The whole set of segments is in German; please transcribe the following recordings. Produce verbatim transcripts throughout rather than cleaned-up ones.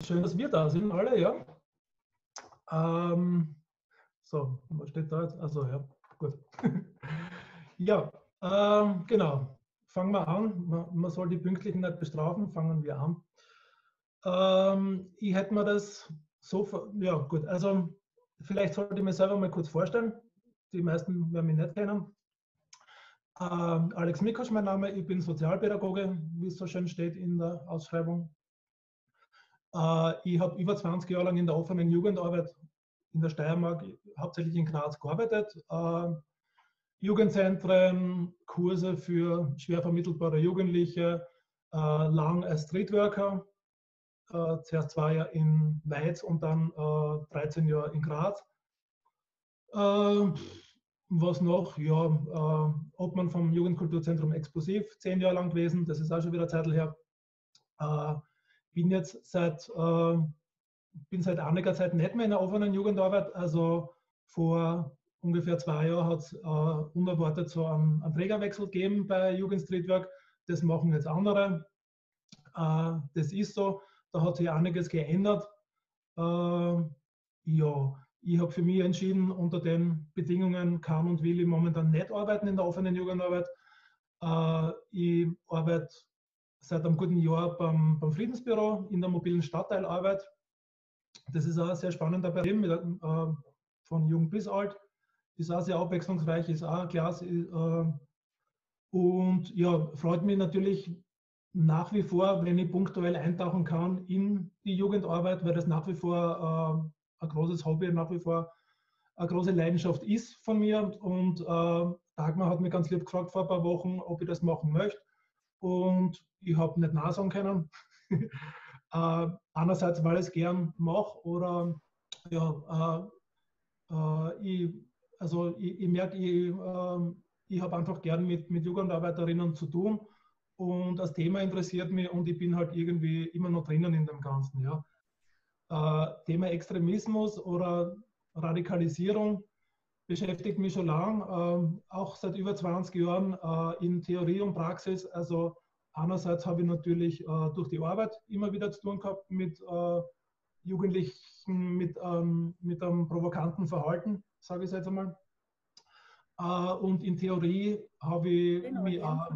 schön, dass wir da sind, alle, ja. Ähm, so, was steht da jetzt? Also ja, gut. Ja, ähm, genau. Fangen wir an. Man, man soll die Pünktlichen nicht bestrafen. Fangen wir an. Ähm, ich hätte mir das so, ja gut, also vielleicht sollte ich mir selber mal kurz vorstellen. Die meisten werden mich nicht kennen. Ähm, Alex Mikosch, mein Name. Ich bin Sozialpädagoge, wie es so schön steht in der Ausschreibung. Äh, ich habe über zwanzig Jahre lang in der offenen Jugendarbeit in der Steiermark, hauptsächlich in Graz, gearbeitet. Äh, Jugendzentren, Kurse für schwer vermittelbare Jugendliche, äh, lang als Streetworker, äh, zuerst zwei Jahre in Weiz und dann äh, dreizehn Jahre in Graz. Äh, was noch? Ja, äh, Obmann vom Jugendkulturzentrum Explosiv, zehn Jahre lang gewesen, das ist auch schon wieder Zeit her. Äh, bin jetzt seit, äh, bin seit einiger Zeit nicht mehr in der offenen Jugendarbeit. Also vor ungefähr zwei Jahren hat es äh, unerwartet so einen, einen Trägerwechsel gegeben bei Jugend Streetwork. Das machen jetzt andere. Äh, das ist so. Da hat sich einiges geändert. Äh, ja, ich habe für mich entschieden, unter den Bedingungen kann und will ich momentan nicht arbeiten in der offenen Jugendarbeit. Äh, ich arbeite seit einem guten Jahr beim, beim Friedensbüro in der mobilen Stadtteilarbeit. Das ist auch ein sehr spannender Bereich mit, äh, von jung bis alt. Ist auch sehr abwechslungsreich, ist auch klasse. Äh, und ja, freut mich natürlich nach wie vor, wenn ich punktuell eintauchen kann in die Jugendarbeit, weil das nach wie vor äh, ein großes Hobby, nach wie vor eine große Leidenschaft ist von mir. Und äh, Dagmar hat mich ganz lieb gefragt vor ein paar Wochen, ob ich das machen möchte. Und ich habe nicht Nein sagen können. äh, einerseits, weil ich es gern mache oder ja, äh, äh, ich, also ich, ich merke, ich, äh, ich habe einfach gern mit, mit Jugendarbeiterinnen zu tun und das Thema interessiert mich und ich bin halt irgendwie immer noch drinnen in dem Ganzen. Ja. Äh, Thema Extremismus oder Radikalisierung beschäftigt mich schon lang, äh, auch seit über zwanzig Jahren äh, in Theorie und Praxis. Also einerseits habe ich natürlich äh, durch die Arbeit immer wieder zu tun gehabt mit äh, Jugendlichen, mit, ähm, mit einem provokanten Verhalten, sage ich jetzt einmal. Äh, und in Theorie habe ich mich auch,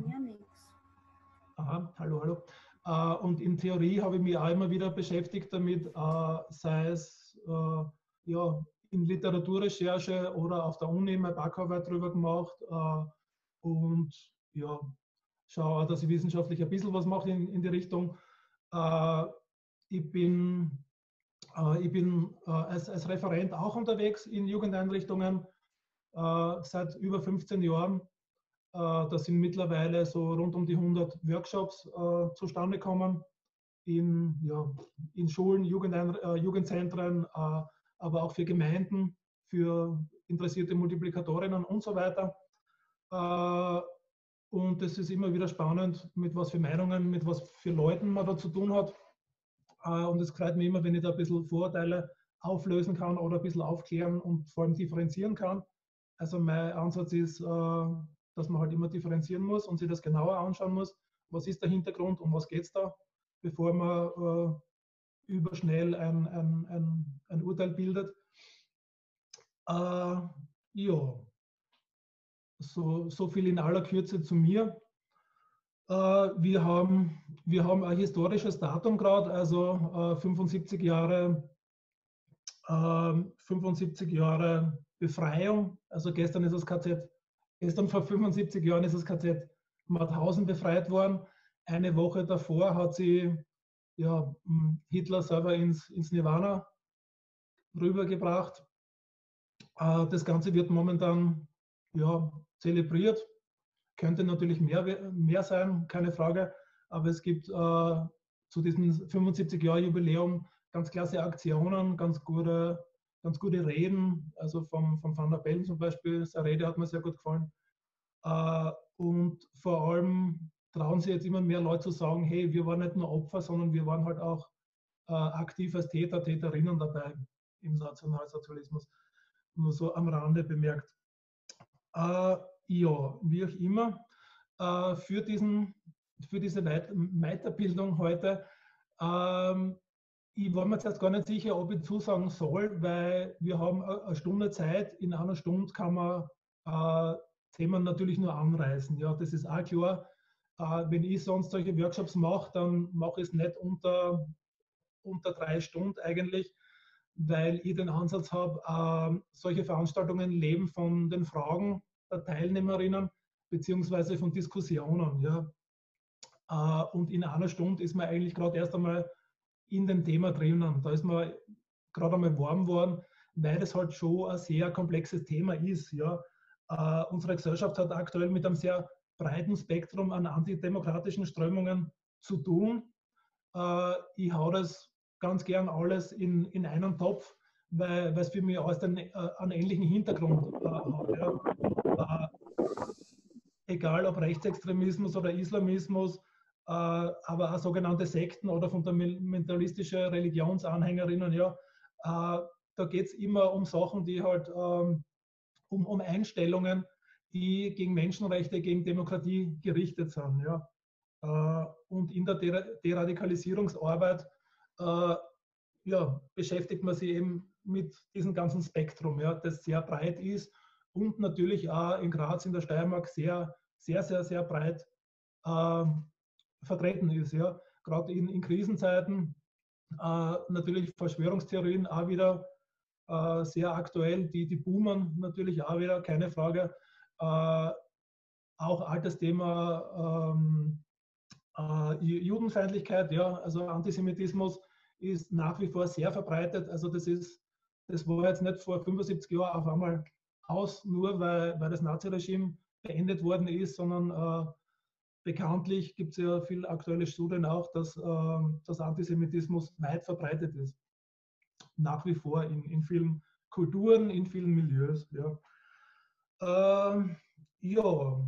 aha, hallo, hallo. Uh, und in Theorie habe ich mich auch immer wieder beschäftigt damit, uh, sei es uh, ja, in Literaturrecherche oder auf der Uni meine Backarbeit drüber gemacht. Uh, und ja, schaue auch, dass ich wissenschaftlich ein bisschen was mache in, in die Richtung. Ich bin, ich bin als, als Referent auch unterwegs in Jugendeinrichtungen seit über fünfzehn Jahren. Da sind mittlerweile so rund um die hundert Workshops äh, zustande gekommen in, ja, in Schulen, Jugendein äh, Jugendzentren, äh, aber auch für Gemeinden, für interessierte Multiplikatorinnen und so weiter. Äh, und es ist immer wieder spannend, mit was für Meinungen, mit was für Leuten man da zu tun hat. Äh, und es freut mich immer, wenn ich da ein bisschen Vorurteile auflösen kann oder ein bisschen aufklären und vor allem differenzieren kann. Also mein Ansatz ist, äh, dass man halt immer differenzieren muss und sich das genauer anschauen muss. Was ist der Hintergrund, um was geht es da, bevor man äh, überschnell ein, ein, ein, ein Urteil bildet. Äh, ja, so, so viel in aller Kürze zu mir. Äh, wir, haben, wir haben ein historisches Datum gerade, also äh, fünfundsiebzig Jahre, äh, fünfundsiebzig Jahre Befreiung. Also gestern ist das K Z Gestern vor fünfundsiebzig Jahren ist das K Z Mauthausen befreit worden. Eine Woche davor hat sie ja, Hitler selber ins, ins Nirvana rübergebracht. Das Ganze wird momentan ja, zelebriert. Könnte natürlich mehr, mehr sein, keine Frage. Aber es gibt äh, zu diesem fünfundsiebzig Jahr Jubiläum ganz klasse Aktionen, ganz gute, ganz gute Reden. Also vom, vom Van der Bellen zum Beispiel, seine Rede hat mir sehr gut gefallen. Uh, und vor allem trauen sich jetzt immer mehr Leute zu sagen, hey, wir waren nicht nur Opfer, sondern wir waren halt auch uh, aktiv als Täter, Täterinnen dabei im Nationalsozialismus. Nur so am Rande bemerkt. Uh, ja, wie auch immer, uh, für, diesen, für diese Weit Weiterbildung heute, uh, ich war mir jetzt erst gar nicht sicher, ob ich zusagen soll, weil wir haben eine Stunde Zeit. In einer Stunde kann man äh, Themen natürlich nur anreißen. Ja, das ist auch klar. Äh, wenn ich sonst solche Workshops mache, dann mache ich es nicht unter, unter drei Stunden eigentlich, weil ich den Ansatz habe, äh, solche Veranstaltungen leben von den Fragen der Teilnehmerinnen beziehungsweise von Diskussionen. Ja. Äh, und in einer Stunde ist man eigentlich gerade erst einmal in dem Thema drinnen. Da ist man gerade einmal warm geworden, weil das halt schon ein sehr komplexes Thema ist. Ja. Uh, unsere Gesellschaft hat aktuell mit einem sehr breiten Spektrum an antidemokratischen Strömungen zu tun. Uh, ich hau das ganz gern alles in, in einen Topf, weil es für mich alles den, uh, einen ähnlichen Hintergrund uh, hat. Ja. Egal ob Rechtsextremismus oder Islamismus, äh, aber auch sogenannte Sekten oder fundamentalistische Religionsanhängerinnen, ja, äh, da geht es immer um Sachen, die halt ähm, um, um Einstellungen, die gegen Menschenrechte, gegen Demokratie gerichtet sind. Ja. Äh, und in der Deradikalisierungsarbeit äh, ja, beschäftigt man sich eben mit diesem ganzen Spektrum, ja, das sehr breit ist und natürlich auch in Graz, in der Steiermark sehr, sehr, sehr, sehr breit äh, vertreten ist. Ja. Gerade in, in Krisenzeiten äh, natürlich Verschwörungstheorien auch wieder äh, sehr aktuell, die, die boomen natürlich auch wieder, keine Frage. Äh, auch altes Thema ähm, äh, Judenfeindlichkeit, ja, also Antisemitismus ist nach wie vor sehr verbreitet. Also das ist, das war jetzt nicht vor fünfundsiebzig Jahren auf einmal aus, nur weil, weil das Naziregime beendet worden ist, sondern äh, bekanntlich gibt es ja viele aktuelle Studien auch, dass, äh, dass Antisemitismus weit verbreitet ist. Nach wie vor in, in vielen Kulturen, in vielen Milieus. Ja, äh, ja.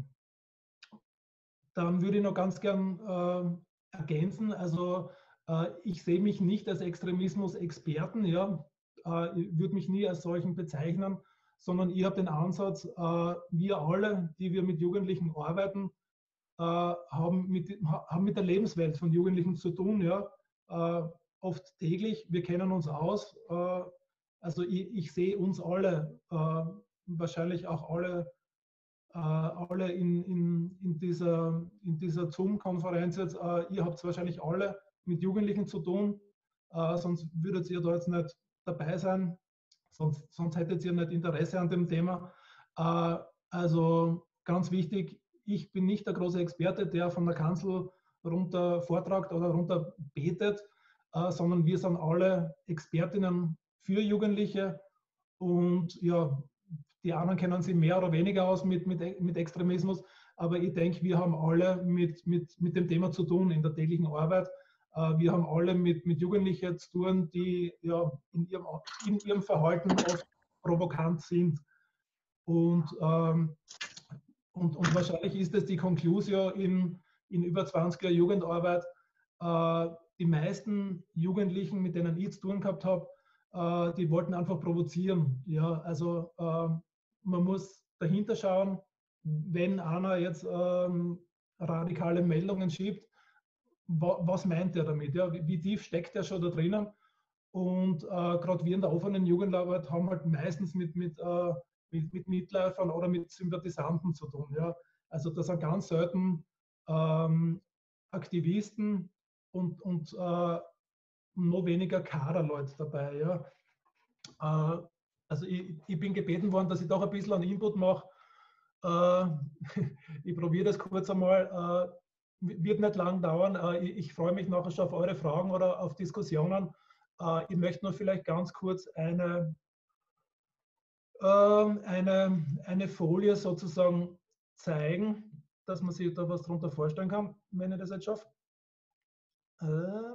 Dann würde ich noch ganz gern äh, ergänzen. Also äh, ich sehe mich nicht als Extremismus-Experten, ja, äh, ich würde mich nie als solchen bezeichnen, sondern ich habe den Ansatz, äh, wir alle, die wir mit Jugendlichen arbeiten, äh, haben, mit, haben mit der Lebenswelt von Jugendlichen zu tun, ja, äh, oft täglich. Wir kennen uns aus. Äh, also ich, ich sehe uns alle, äh, wahrscheinlich auch alle äh, alle in, in, in dieser, in dieser Zoom-Konferenz jetzt, äh, ihr habt wahrscheinlich alle mit Jugendlichen zu tun, äh, sonst würdet ihr da jetzt nicht dabei sein, sonst, sonst hättet ihr nicht Interesse an dem Thema. Äh, also ganz wichtig, ich bin nicht der große Experte, der von der Kanzel runter vortragt oder runter betet, äh, sondern wir sind alle Expertinnen für Jugendliche und ja, die anderen kennen sich mehr oder weniger aus mit, mit, mit Extremismus, aber ich denke, wir haben alle mit, mit, mit dem Thema zu tun in der täglichen Arbeit. Wir haben alle mit, mit Jugendlichen zu tun, die ja in ihrem, in ihrem Verhalten oft provokant sind. Und, ähm, und, und wahrscheinlich ist es die Conclusio in, in über zwanzig Jahren Jugendarbeit. Äh, die meisten Jugendlichen, mit denen ich zu tun gehabt habe, äh, die wollten einfach provozieren. Ja, also äh, man muss dahinter schauen, wenn einer jetzt ähm, radikale Meldungen schiebt, wa was meint er damit? Ja? Wie, wie tief steckt er schon da drinnen? Und äh, gerade wir in der offenen Jugendarbeit haben halt meistens mit, mit, äh, mit, mit Mitläufern oder mit Sympathisanten zu tun. Ja? Also das sind ganz selten ähm, Aktivisten und, und äh, noch weniger Kaderleute dabei. Ja? Äh, also ich, ich bin gebeten worden, dass ich doch ein bisschen einen Input mache. Äh, ich probiere das kurz einmal. Äh, wird nicht lang dauern. Äh, ich, ich freue mich nachher schon auf eure Fragen oder auf Diskussionen. Äh, ich möchte nur vielleicht ganz kurz eine, äh, eine, eine Folie sozusagen zeigen, dass man sich da was darunter vorstellen kann, wenn ich das jetzt schaffe. Äh,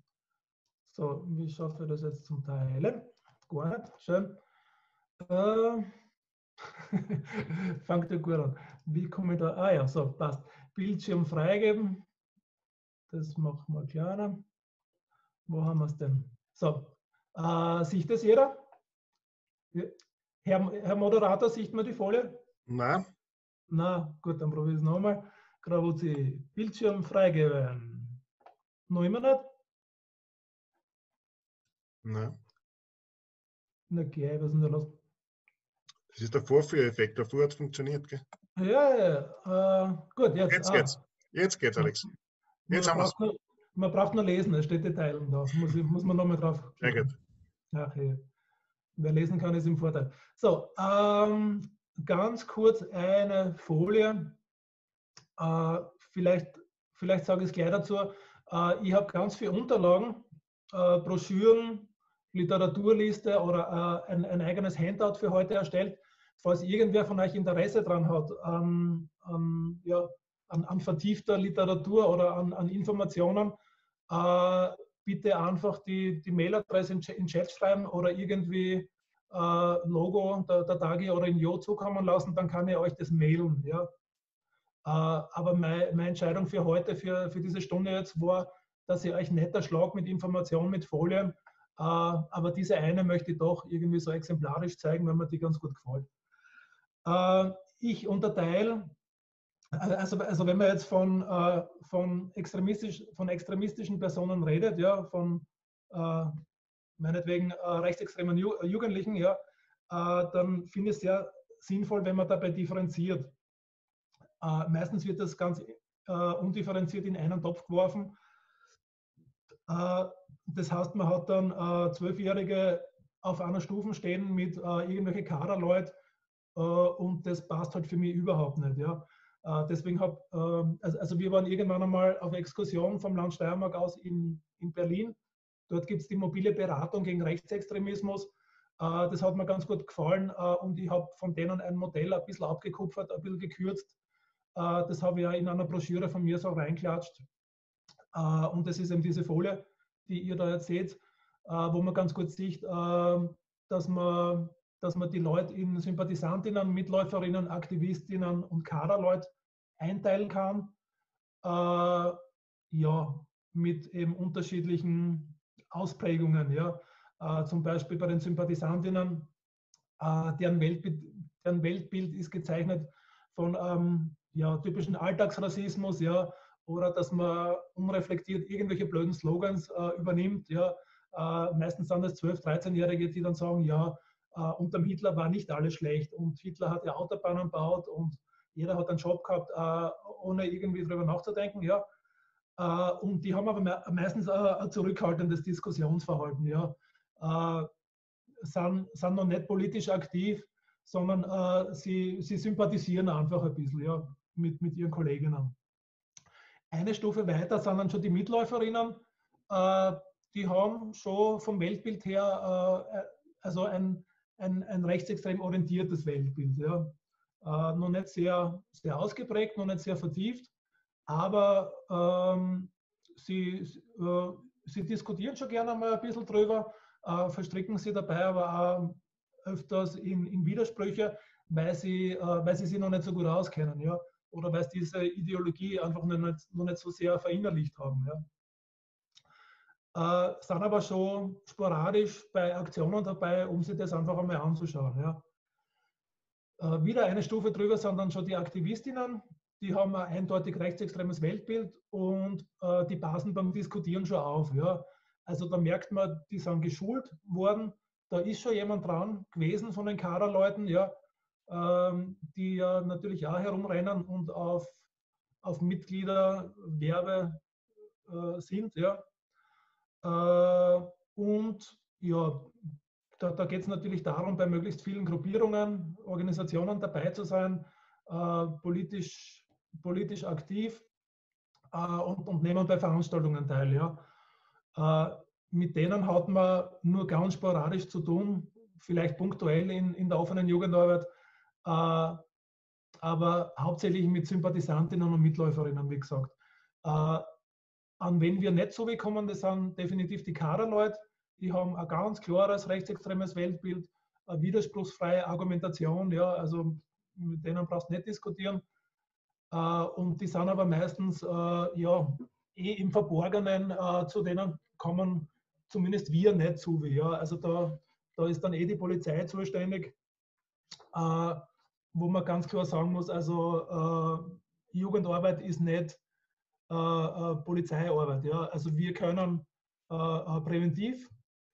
so, wie schaffe ich das jetzt zum Teilen? Gar nicht. Schön. Äh, Fangt ja gut an. Wie komme ich da? Ah ja, so, passt. Bildschirm freigeben. Das machen wir kleiner. Wo haben wir es denn? So, äh, sieht das jeder? Herr, Herr Moderator, sieht man die Folie? Nein. Na, gut, dann probiere ich es nochmal. Gravuzi, Bildschirm freigeben. Noch immer nicht? Nein. Na gleich, was ist denn da los? Das ist der Vorführeffekt. Davor hat es funktioniert, gell? Ja, ja, ja. Äh, gut, jetzt. Jetzt Ah, geht's. Jetzt geht's, Alex. Jetzt man haben wir's. braucht nur, man braucht nur lesen, es steht Detailen da. Muss, ich, muss man nochmal drauf Sehr klicken. gut. Ach, hey. Wer lesen kann, ist im Vorteil. So, ähm, ganz kurz eine Folie. Äh, vielleicht, vielleicht sage ich es gleich dazu. Äh, ich habe ganz viele Unterlagen, äh, Broschüren, Literaturliste oder äh, ein, ein eigenes Handout für heute erstellt. Falls irgendwer von euch Interesse daran hat, an, an, ja, an, an vertiefter Literatur oder an, an Informationen, äh, bitte einfach die, die Mailadresse in den Chat schreiben oder irgendwie äh, Logo der, der Tagi oder in Jo zukommen lassen, dann kann ich euch das mailen. Ja. Äh, aber meine, meine Entscheidung für heute, für, für diese Stunde jetzt war, dass ich euch nicht erschlag mit Informationen, mit Folien, äh, aber diese eine möchte ich doch irgendwie so exemplarisch zeigen, weil mir die ganz gut gefällt. Äh, ich unterteile, also, also wenn man jetzt von, äh, von, extremistisch, von extremistischen Personen redet, ja, von äh, meinetwegen äh, rechtsextremen Ju Jugendlichen, ja, äh, dann finde ich es sehr sinnvoll, wenn man dabei differenziert. Äh, meistens wird das ganz äh, undifferenziert in einen Topf geworfen. Äh, das heißt, man hat dann äh, Zwölfjährige auf einer Stufe stehen mit äh, irgendwelche Kaderleute äh, und das passt halt für mich überhaupt nicht. Ja. Äh, deswegen habe äh, also, also wir waren irgendwann einmal auf Exkursion vom Land Steiermark aus in, in Berlin. Dort gibt es die mobile Beratung gegen Rechtsextremismus. Äh, das hat mir ganz gut gefallen äh, und ich habe von denen ein Modell ein bisschen abgekupfert, ein bisschen gekürzt. Äh, das habe ich ja in einer Broschüre von mir so reinklatscht. Äh, und das ist eben diese Folie, die ihr da jetzt seht, äh, wo man ganz gut sieht, äh, dass man, dass man die Leute in Sympathisantinnen, Mitläuferinnen, Aktivistinnen und Kaderleute einteilen kann. Äh, ja, mit eben unterschiedlichen Ausprägungen. Ja. Äh, zum Beispiel bei den Sympathisantinnen, äh, deren, Weltbild, deren Weltbild ist gezeichnet von ähm, ja, typischen Alltagsrassismus, ja, oder dass man unreflektiert irgendwelche blöden Slogans äh, übernimmt. Ja. Äh, meistens sind das zwölf-, dreizehnjährige, die dann sagen, ja, äh, unterm Hitler war nicht alles schlecht und Hitler hat ja Autobahnen gebaut und jeder hat einen Job gehabt, äh, ohne irgendwie drüber nachzudenken. Ja. Äh, und die haben aber me meistens äh, ein zurückhaltendes Diskussionsverhalten. Ja. Äh, sind, sind noch nicht politisch aktiv, sondern äh, sie, sie sympathisieren einfach ein bisschen, ja, mit, mit ihren Kolleginnen. Eine Stufe weiter sind dann schon die Mitläuferinnen. Äh, die haben schon vom Weltbild her äh, also ein, ein, ein rechtsextrem orientiertes Weltbild. Ja. Äh, noch nicht sehr, sehr ausgeprägt, noch nicht sehr vertieft, aber ähm, sie, äh, sie diskutieren schon gerne mal ein bisschen drüber, äh, verstricken sie dabei aber auch öfters in, in Widersprüche, weil sie, äh, weil sie sich noch nicht so gut auskennen. Ja oder weil sie diese Ideologie einfach noch nicht, noch nicht so sehr verinnerlicht haben. Ja. Äh, sind aber schon sporadisch bei Aktionen dabei, um sich das einfach einmal anzuschauen. Ja. Äh, wieder eine Stufe drüber sind dann schon die Aktivistinnen, die haben ein eindeutig rechtsextremes Weltbild und äh, die passen beim Diskutieren schon auf. Ja. Also da merkt man, die sind geschult worden, da ist schon jemand dran gewesen von den Kaderleuten, ja, die ja natürlich auch herumrennen und auf, auf Mitgliederwerbe äh, sind. Ja. Äh, und ja, da, da geht es natürlich darum, bei möglichst vielen Gruppierungen, Organisationen dabei zu sein, äh, politisch, politisch aktiv äh, und, und nehmen bei Veranstaltungen teil. Ja. Äh, mit denen hat man nur ganz sporadisch zu tun, vielleicht punktuell in, in der offenen Jugendarbeit, äh, aber hauptsächlich mit Sympathisantinnen und Mitläuferinnen, wie gesagt. Äh, an wen wir nicht so wegkommen, das sind definitiv die Kaderleute. Die haben ein ganz klares rechtsextremes Weltbild, eine widerspruchsfreie Argumentation, ja, also mit denen brauchst du nicht diskutieren. Äh, und die sind aber meistens äh, ja, eh im Verborgenen, äh, zu denen kommen zumindest wir nicht zu. Ja. Also da, da ist dann eh die Polizei zuständig. Äh, wo man ganz klar sagen muss, also äh, Jugendarbeit ist nicht äh, äh, Polizeiarbeit. Ja? Also wir können äh, präventiv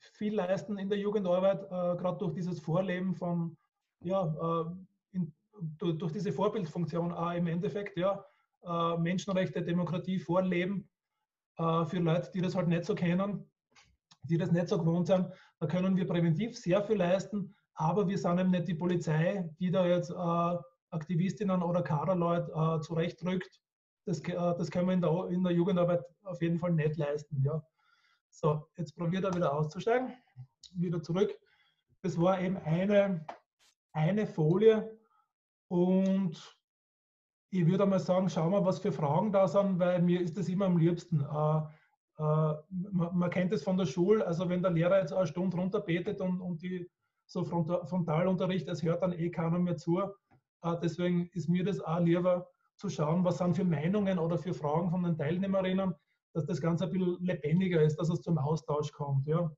viel leisten in der Jugendarbeit, äh, gerade durch dieses Vorleben von, ja, äh, in, durch, durch diese Vorbildfunktion auch im Endeffekt, ja, äh, Menschenrechte, Demokratie vorleben äh, für Leute, die das halt nicht so kennen, die das nicht so gewohnt sind. Da können wir präventiv sehr viel leisten, aber wir sind eben nicht die Polizei, die da jetzt äh, Aktivistinnen oder Kaderleute äh, zurechtdrückt. Das, äh, das können wir in der, in der Jugendarbeit auf jeden Fall nicht leisten. Ja. So, jetzt probiert er wieder auszusteigen, wieder zurück. Das war eben eine, eine Folie und ich würde mal sagen, schauen wir, was für Fragen da sind, weil mir ist das immer am liebsten. Äh, äh, man, man kennt es von der Schule, also wenn der Lehrer jetzt eine Stunde runterbetet und, und die so Frontalunterricht, es hört dann eh keiner mehr zu. Äh, deswegen ist mir das auch lieber zu schauen, was sind für Meinungen oder für Fragen von den Teilnehmerinnen, dass das Ganze ein bisschen lebendiger ist, dass es zum Austausch kommt. Ja.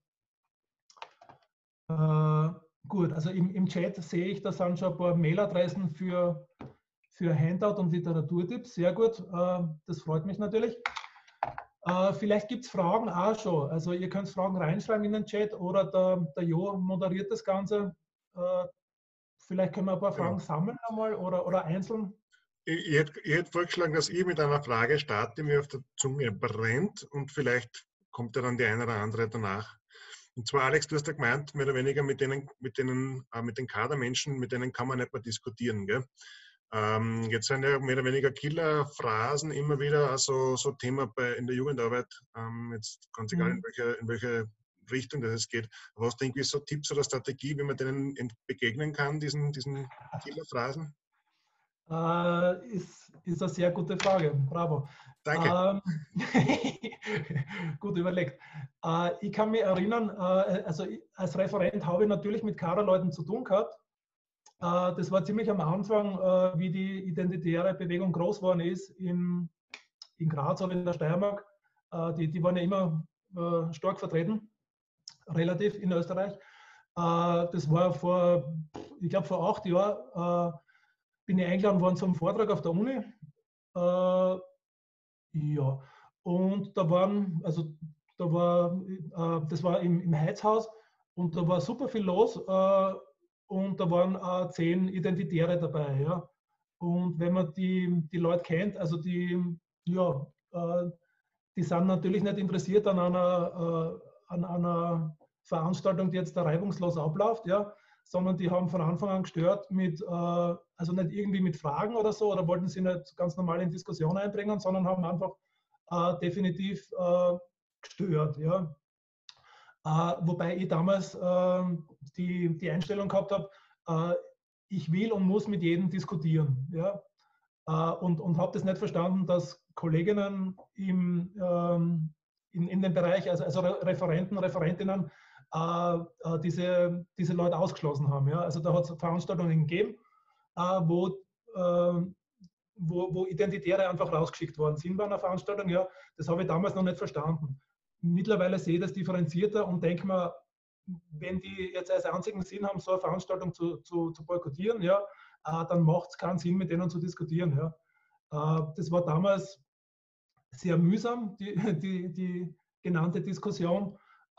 Äh, gut, also im, im Chat sehe ich, da sind schon ein paar Mailadressen für, für Handout und Literaturtipps. Sehr gut, äh, das freut mich natürlich. Äh, vielleicht gibt es Fragen auch schon. Also ihr könnt Fragen reinschreiben in den Chat oder der, der Jo moderiert das Ganze. Äh, vielleicht können wir ein paar Fragen ja. sammeln einmal oder, oder einzeln. Ich, ich, hätte, ich hätte vorgeschlagen, dass ich mit einer Frage starte, die mir auf der Zunge brennt und vielleicht kommt ja dann die eine oder andere danach. Und zwar, Alex, du hast ja gemeint, mehr oder weniger mit denen, mit denen, äh, mit den Kadermenschen, mit denen kann man nicht mehr diskutieren. Gell? Ähm, jetzt sind ja mehr oder weniger Killerphrasen immer wieder also so Thema bei, in der Jugendarbeit. Ähm, jetzt ganz egal, in welche, in welche Richtung das es geht. Aber hast du irgendwie so Tipps oder Strategie, wie man denen begegnen kann, diesen, diesen Killerphrasen? Äh, ist, ist eine sehr gute Frage. Bravo. Danke. Ähm, gut überlegt. Äh, ich kann mich erinnern, äh, also ich, als Referent habe ich natürlich mit Kaderleuten zu tun gehabt. Äh, das war ziemlich am Anfang, äh, wie die identitäre Bewegung groß geworden ist in, in Graz oder in der Steiermark. Äh, die, die waren ja immer äh, stark vertreten, relativ in Österreich. Äh, das war vor, ich glaube, vor acht Jahren. Äh, bin ich eingeladen worden zum Vortrag auf der Uni. Äh, ja, und da waren, also da war, äh, das war im, im Heizhaus und da war super viel los äh, und da waren äh, zehn Identitäre dabei. Ja. Und wenn man die, die Leute kennt, also die, ja, äh, die sind natürlich nicht interessiert an einer, äh, an einer Veranstaltung, die jetzt da reibungslos abläuft, ja, sondern die haben von Anfang an gestört mit, äh, also nicht irgendwie mit Fragen oder so, oder wollten sie nicht ganz normal in Diskussion einbringen, sondern haben einfach äh, definitiv äh, gestört. Ja. Äh, wobei ich damals äh, die, die Einstellung gehabt habe, äh, ich will und muss mit jedem diskutieren. Ja. Äh, und und habe das nicht verstanden, dass Kolleginnen im, ähm, in, in dem Bereich, also, also Referenten, Referentinnen, äh, diese, diese Leute ausgeschlossen haben. Ja? Also da hat es Veranstaltungen gegeben, äh, wo, äh, wo, wo Identitäre einfach rausgeschickt worden sind bei einer Veranstaltung. Ja? Das habe ich damals noch nicht verstanden. Mittlerweile sehe ich das differenzierter und denke mir, wenn die jetzt als einzigen Sinn haben, so eine Veranstaltung zu, zu, zu boykottieren, ja, äh, dann macht es keinen Sinn, mit denen zu diskutieren. Ja. Äh, das war damals sehr mühsam, die, die, die genannte Diskussion.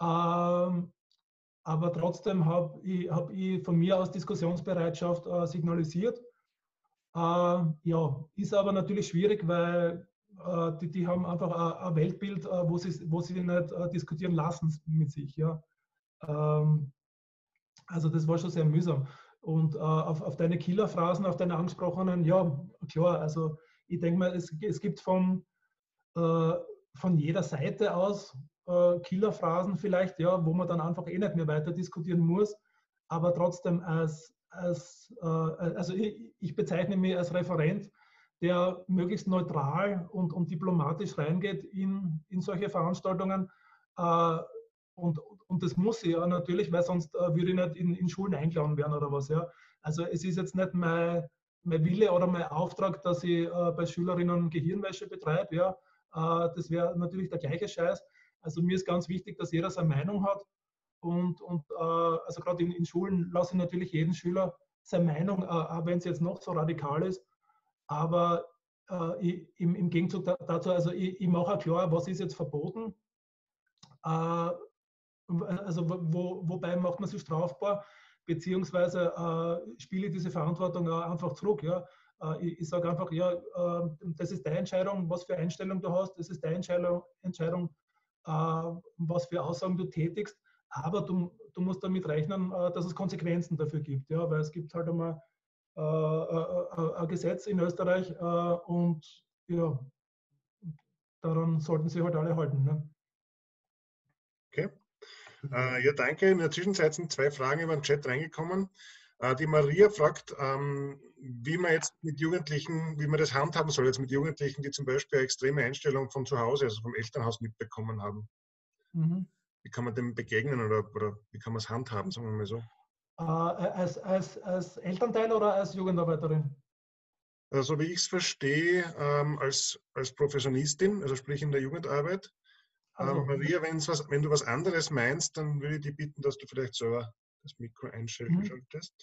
Ähm, aber trotzdem habe ich, hab ich von mir aus Diskussionsbereitschaft äh, signalisiert. Äh, ja, ist aber natürlich schwierig, weil äh, die, die haben einfach ein, ein Weltbild, äh, wo sie, wo sie nicht äh, diskutieren lassen mit sich. Ja. Ähm, also das war schon sehr mühsam. Und äh, auf, auf deine Killerphrasen, auf deine angesprochenen, ja, klar, also ich denke mal, es, es gibt von, äh, von jeder Seite aus äh, Killerphrasen vielleicht, ja, wo man dann einfach eh nicht mehr weiter diskutieren muss, aber trotzdem als, als äh, also ich, ich bezeichne mich als Referent, der möglichst neutral und, und diplomatisch reingeht in, in solche Veranstaltungen. Äh, und, und das muss ich ja natürlich, weil sonst äh, würde ich nicht in, in Schulen eingeladen werden oder was. Ja. Also es ist jetzt nicht mein, mein Wille oder mein Auftrag, dass ich äh, bei Schülerinnen Gehirnwäsche betreibe. Ja. Äh, das wäre natürlich der gleiche Scheiß. Also mir ist ganz wichtig, dass jeder seine Meinung hat. Und, und äh, also gerade in, in Schulen lasse ich natürlich jeden Schüler seine Meinung, äh, auch wenn es jetzt noch so radikal ist. Aber äh, ich, im, im Gegenzug dazu, also ich, ich mache auch klar, was ist jetzt verboten. Äh, also wo, wobei macht man sich strafbar, beziehungsweise äh, spiele ich diese Verantwortung auch einfach zurück. Ja? Äh, ich ich sage einfach, ja, äh, das ist deine Entscheidung, was für Einstellung du hast, das ist deine Entscheidung, Entscheidung äh, was für Aussagen du tätigst, aber du, du musst damit rechnen, äh, dass es Konsequenzen dafür gibt, ja? Weil es gibt halt einmal äh, äh, ein Gesetz in Österreich äh, und ja, daran sollten sich halt alle halten. Ne? Okay. Äh, ja, danke. In der Zwischenzeit sind zwei Fragen über den Chat reingekommen. Äh, die Maria fragt, ähm, wie man jetzt mit Jugendlichen, wie man das handhaben soll, jetzt mit Jugendlichen, die zum Beispiel eine extreme Einstellung von zu Hause, also vom Elternhaus mitbekommen haben. Mhm. Wie kann man dem begegnen oder, oder wie kann man es handhaben, sagen wir mal so? Äh, als, als, als Elternteil oder als Jugendarbeiterin? Also so wie ich es verstehe, ähm, als, als Professionistin, also sprich in der Jugendarbeit. Ähm, Also, Maria, wenn's was, wenn du was anderes meinst, dann würde ich dich bitten, dass du vielleicht selber das Mikro mhm. einschaltest.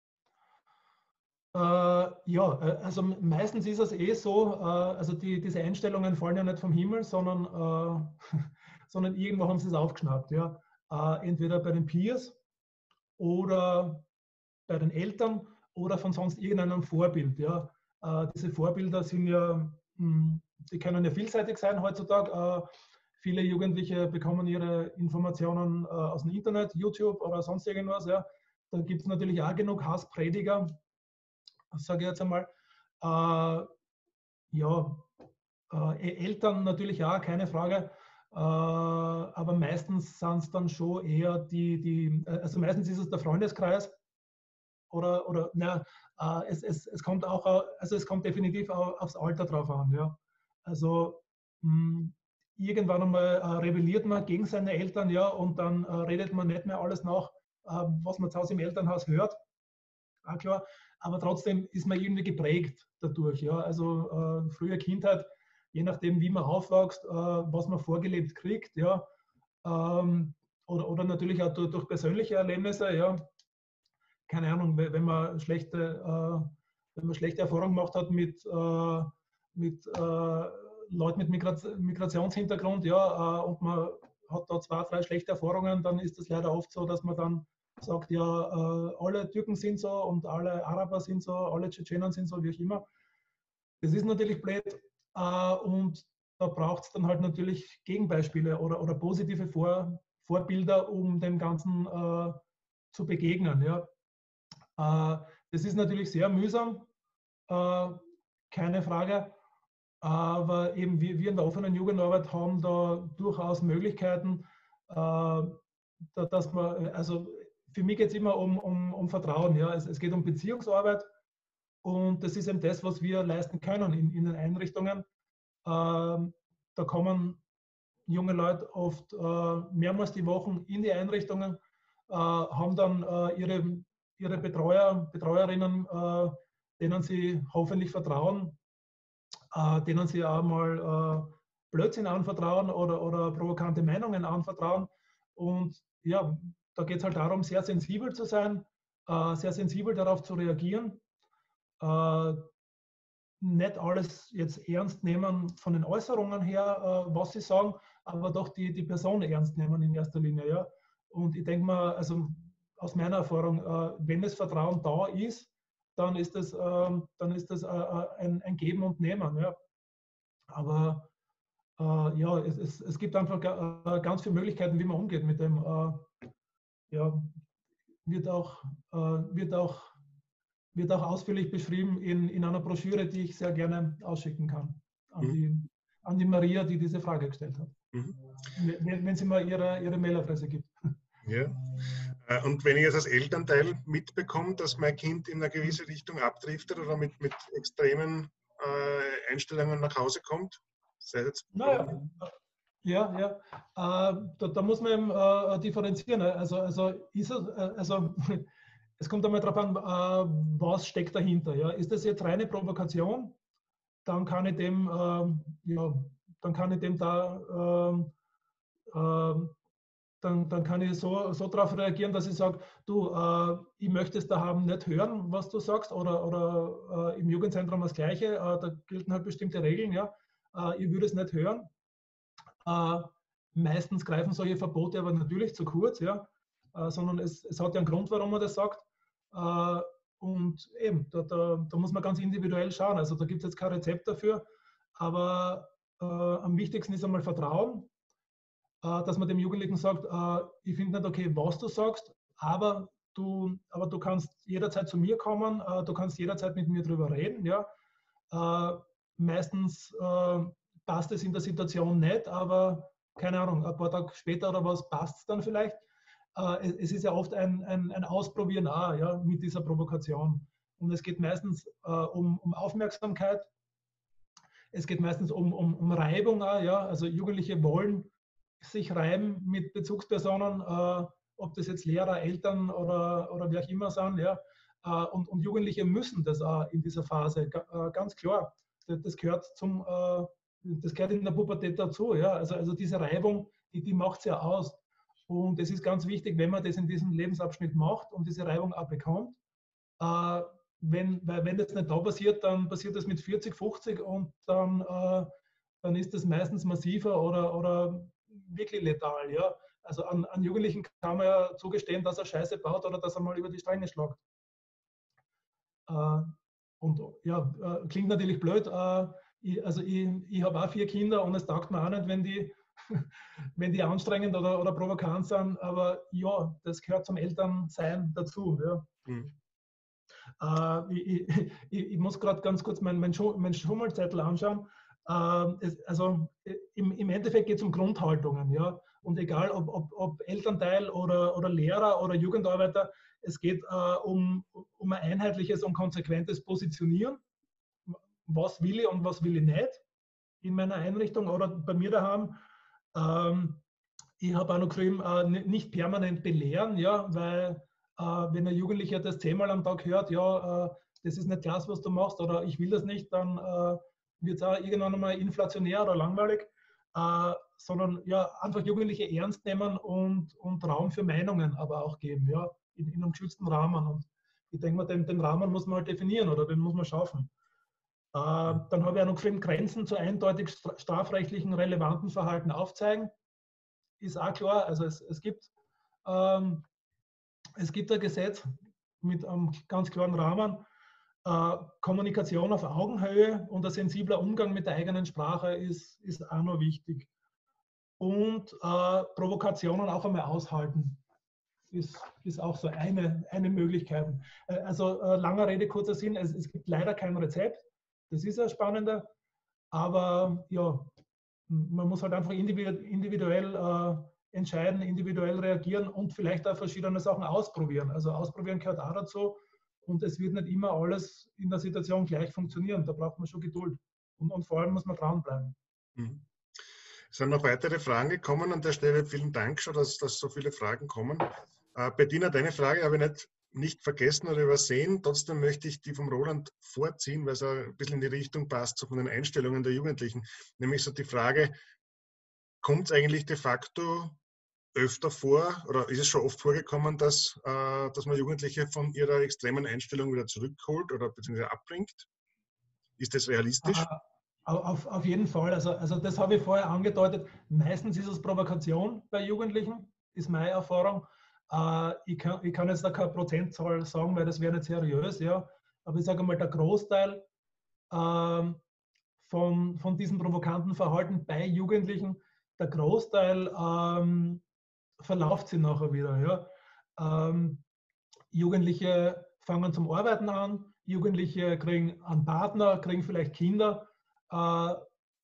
Äh, ja, äh, also meistens ist es eh so, äh, also die, diese Einstellungen fallen ja nicht vom Himmel, sondern, äh, sondern irgendwo haben sie es aufgeschnappt. Ja? Äh, entweder bei den Peers oder bei den Eltern oder von sonst irgendeinem Vorbild. Ja? Äh, diese Vorbilder sind ja, mh, die können ja vielseitig sein heutzutage. Äh, viele Jugendliche bekommen ihre Informationen äh, aus dem Internet, YouTube oder sonst irgendwas. Ja? Da gibt es natürlich auch genug Hassprediger, sage ich jetzt einmal. Äh, ja, äh, Eltern natürlich auch, keine Frage. Äh, aber meistens sind es dann schon eher die, die, also meistens ist es der Freundeskreis oder, oder na, äh, es, es, es kommt auch, also es kommt definitiv auch aufs Alter drauf an. Ja. Also mh, irgendwann einmal äh, rebelliert man gegen seine Eltern, ja, und dann äh, redet man nicht mehr alles nach, äh, was man zu Hause im Elternhaus hört. Auch klar, aber trotzdem ist man irgendwie geprägt dadurch. Ja? Also äh, frühe Kindheit, je nachdem, wie man aufwächst, äh, was man vorgelebt kriegt, ja, ähm, oder, oder natürlich auch durch, durch persönliche Erlebnisse, ja, keine Ahnung, wenn man schlechte, äh, wenn man schlechte Erfahrungen gemacht hat mit, äh, mit äh, Leuten mit Migrationshintergrund, ja, äh, und man hat da zwei, drei schlechte Erfahrungen, dann ist es leider oft so, dass man dann sagt, ja, äh, alle Türken sind so und alle Araber sind so, alle Tschetschenen sind so, wie auch immer. Das ist natürlich blöd äh, und da braucht es dann halt natürlich Gegenbeispiele oder, oder positive Vor, Vorbilder, um dem Ganzen äh, zu begegnen. Ja. Äh, das ist natürlich sehr mühsam, äh, keine Frage. Aber eben wir, wir in der offenen Jugendarbeit haben da durchaus Möglichkeiten, äh, dass man, also für mich geht es immer um, um, um Vertrauen. Ja. Es, es geht um Beziehungsarbeit und das ist eben das, was wir leisten können in, in den Einrichtungen. Ähm, da kommen junge Leute oft äh, mehrmals die Woche in die Einrichtungen, äh, haben dann äh, ihre, ihre Betreuer, Betreuerinnen, äh, denen sie hoffentlich vertrauen, äh, denen sie auch mal äh, Blödsinn anvertrauen oder, oder provokante Meinungen anvertrauen. Und ja, da geht es halt darum, sehr sensibel zu sein, äh, sehr sensibel darauf zu reagieren, äh, nicht alles jetzt ernst nehmen von den Äußerungen her, äh, was sie sagen, aber doch die, die Person ernst nehmen in erster Linie. Ja. Und ich denke mal, also aus meiner Erfahrung, äh, wenn das Vertrauen da ist, dann ist das, äh, dann ist das äh, ein, ein Geben und Nehmen. Ja. Aber äh, ja, es, es, es gibt einfach äh, ganz viele Möglichkeiten, wie man umgeht mit dem. Äh, ja, wird auch, äh, wird auch wird auch ausführlich beschrieben in, in einer Broschüre, die ich sehr gerne ausschicken kann an Mhm. die, an die Maria, die diese Frage gestellt hat. Mhm. Wenn, wenn sie mal ihre, ihre Mailadresse gibt. Ja. Und wenn ich jetzt als Elternteil mitbekomme, dass mein Kind in eine gewisse Richtung abdriftet oder mit, mit extremen äh, Einstellungen nach Hause kommt, sei jetzt Naja, ja, ja. Äh, da, da muss man eben äh, differenzieren. Also, also, ist es, äh, also es kommt einmal darauf an, äh, was steckt dahinter. Ja? Ist das jetzt reine Provokation? Dann kann ich dem, äh, ja, dann kann ich dem da äh, äh, Dann, dann, kann ich so, so darauf reagieren, dass ich sage, du, äh, ich möchte es daheim nicht hören, was du sagst, oder, oder äh, im Jugendzentrum das Gleiche, äh, da gelten halt bestimmte Regeln, ja, äh, ich würde es nicht hören. Äh, meistens greifen solche Verbote aber natürlich zu kurz, ja, äh, sondern es, es hat ja einen Grund, warum man das sagt. Äh, und eben, da, da, da muss man ganz individuell schauen. Also da gibt es jetzt kein Rezept dafür, aber äh, am wichtigsten ist einmal Vertrauen, äh, dass man dem Jugendlichen sagt, äh, ich finde nicht okay, was du sagst, aber du, aber du kannst jederzeit zu mir kommen, äh, du kannst jederzeit mit mir drüber reden, ja. Äh, meistens äh, passt es in der Situation nicht, aber keine Ahnung, ein paar Tage später oder was passt es dann vielleicht. Äh, es, es ist ja oft ein, ein, ein Ausprobieren auch, ja, mit dieser Provokation. Und es geht meistens äh, um, um Aufmerksamkeit, es geht meistens um, um, um Reibung auch, ja. Also Jugendliche wollen sich reiben mit Bezugspersonen, äh, ob das jetzt Lehrer, Eltern oder, oder wer auch immer sind, ja. Äh, und, und Jugendliche müssen das auch in dieser Phase, äh, ganz klar. Das, das gehört zum, äh, das gehört in der Pubertät dazu, ja. Also, also diese Reibung, die, die macht es ja aus. Und es ist ganz wichtig, wenn man das in diesem Lebensabschnitt macht und diese Reibung auch bekommt, äh, wenn, weil wenn das nicht da passiert, dann passiert das mit vierzig, fünfzig und dann, äh, dann ist das meistens massiver oder, oder wirklich letal. Ja? Also an, an Jugendlichen kann man ja zugestehen, dass er Scheiße baut oder dass er mal über die Stränge schlagt. Äh, und ja, äh, klingt natürlich blöd. Äh, ich, also ich, ich habe auch vier Kinder und es taugt mir auch nicht, wenn die, wenn die anstrengend oder, oder provokant sind. Aber ja, das gehört zum Elternsein dazu. Ja. Mhm. Äh, ich, ich, ich muss gerade ganz kurz meinen mein mein Schummelzettel anschauen. Äh, es, also im, im Endeffekt geht es um Grundhaltungen. Ja? Und egal ob, ob, ob Elternteil oder, oder Lehrer oder Jugendarbeiter, es geht äh, um, um ein einheitliches und konsequentes Positionieren. Was will ich und was will ich nicht in meiner Einrichtung oder bei mir daheim. Ähm, ich habe auch noch geschrieben, äh, nicht permanent belehren, ja, weil Uh, wenn ein Jugendlicher das zehnmal am Tag hört, ja, uh, das ist nicht klasse, was du machst oder ich will das nicht, dann uh, wird es auch irgendwann einmal inflationär oder langweilig, uh, sondern ja, einfach Jugendliche ernst nehmen und, und Raum für Meinungen aber auch geben, ja, in, in einem geschützten Rahmen. Und ich denke mal, den, den Rahmen muss man halt definieren oder den muss man schaffen. Uh, dann habe ich auch noch geschrieben, Grenzen zu eindeutig strafrechtlichen relevanten Verhalten aufzeigen. Ist auch klar, also es, es gibt ähm, Es gibt ein Gesetz mit einem ganz klaren Rahmen. Äh, Kommunikation auf Augenhöhe und ein sensibler Umgang mit der eigenen Sprache ist, ist auch noch wichtig. Und äh, Provokationen auch einmal aushalten ist, ist auch so eine, eine Möglichkeit. Äh, also äh, langer Rede, kurzer Sinn, es, es gibt leider kein Rezept. Das ist ja spannender. Aber ja, man muss halt einfach individuell äh, entscheiden, individuell reagieren und vielleicht auch verschiedene Sachen ausprobieren. Also ausprobieren gehört auch dazu und es wird nicht immer alles in der Situation gleich funktionieren. Da braucht man schon Geduld und, und vor allem muss man dranbleiben. Mhm. Es sind noch weitere Fragen gekommen an der Stelle. Vielen Dank schon, dass, dass so viele Fragen kommen. Äh, Bettina, deine Frage habe ich nicht, nicht vergessen oder übersehen. Trotzdem möchte ich die vom Roland vorziehen, weil es ein bisschen in die Richtung passt, so von den Einstellungen der Jugendlichen. Nämlich so die Frage, kommt es eigentlich de facto öfter vor oder ist es schon oft vorgekommen, dass, äh, dass man Jugendliche von ihrer extremen Einstellung wieder zurückholt oder beziehungsweise abbringt? Ist das realistisch? Auf, auf jeden Fall. Also, also das habe ich vorher angedeutet. Meistens ist es Provokation bei Jugendlichen, ist meine Erfahrung. Äh, ich, kann, ich kann jetzt da keine Prozentzahl sagen, weil das wäre nicht seriös. Ja. Aber ich sage mal, der Großteil äh, von, von diesem provokanten Verhalten bei Jugendlichen, der Großteil ähm, verläuft sich nachher wieder. Ja. Ähm, Jugendliche fangen zum Arbeiten an, Jugendliche kriegen einen Partner, kriegen vielleicht Kinder. Äh,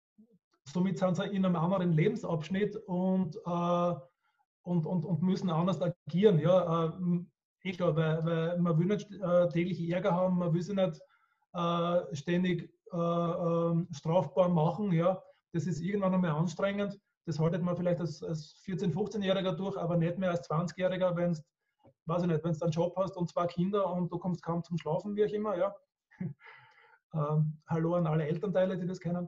somit sind sie in einem anderen Lebensabschnitt und, äh, und, und, und müssen anders agieren. Ja. Äh, ich glaube, weil, weil man will nicht äh, täglich Ärger haben, man will sie nicht äh, ständig äh, äh, strafbar machen. Ja. Das ist irgendwann einmal anstrengend. Das haltet man vielleicht als, als vierzehn-, fünfzehnjähriger durch, aber nicht mehr als zwanzigjähriger, wenn es, weiß ich nicht, wenn du einen Job hast und zwei Kinder und du kommst kaum zum Schlafen, wie auch immer. Ja. ähm, hallo an alle Elternteile, die das kennen.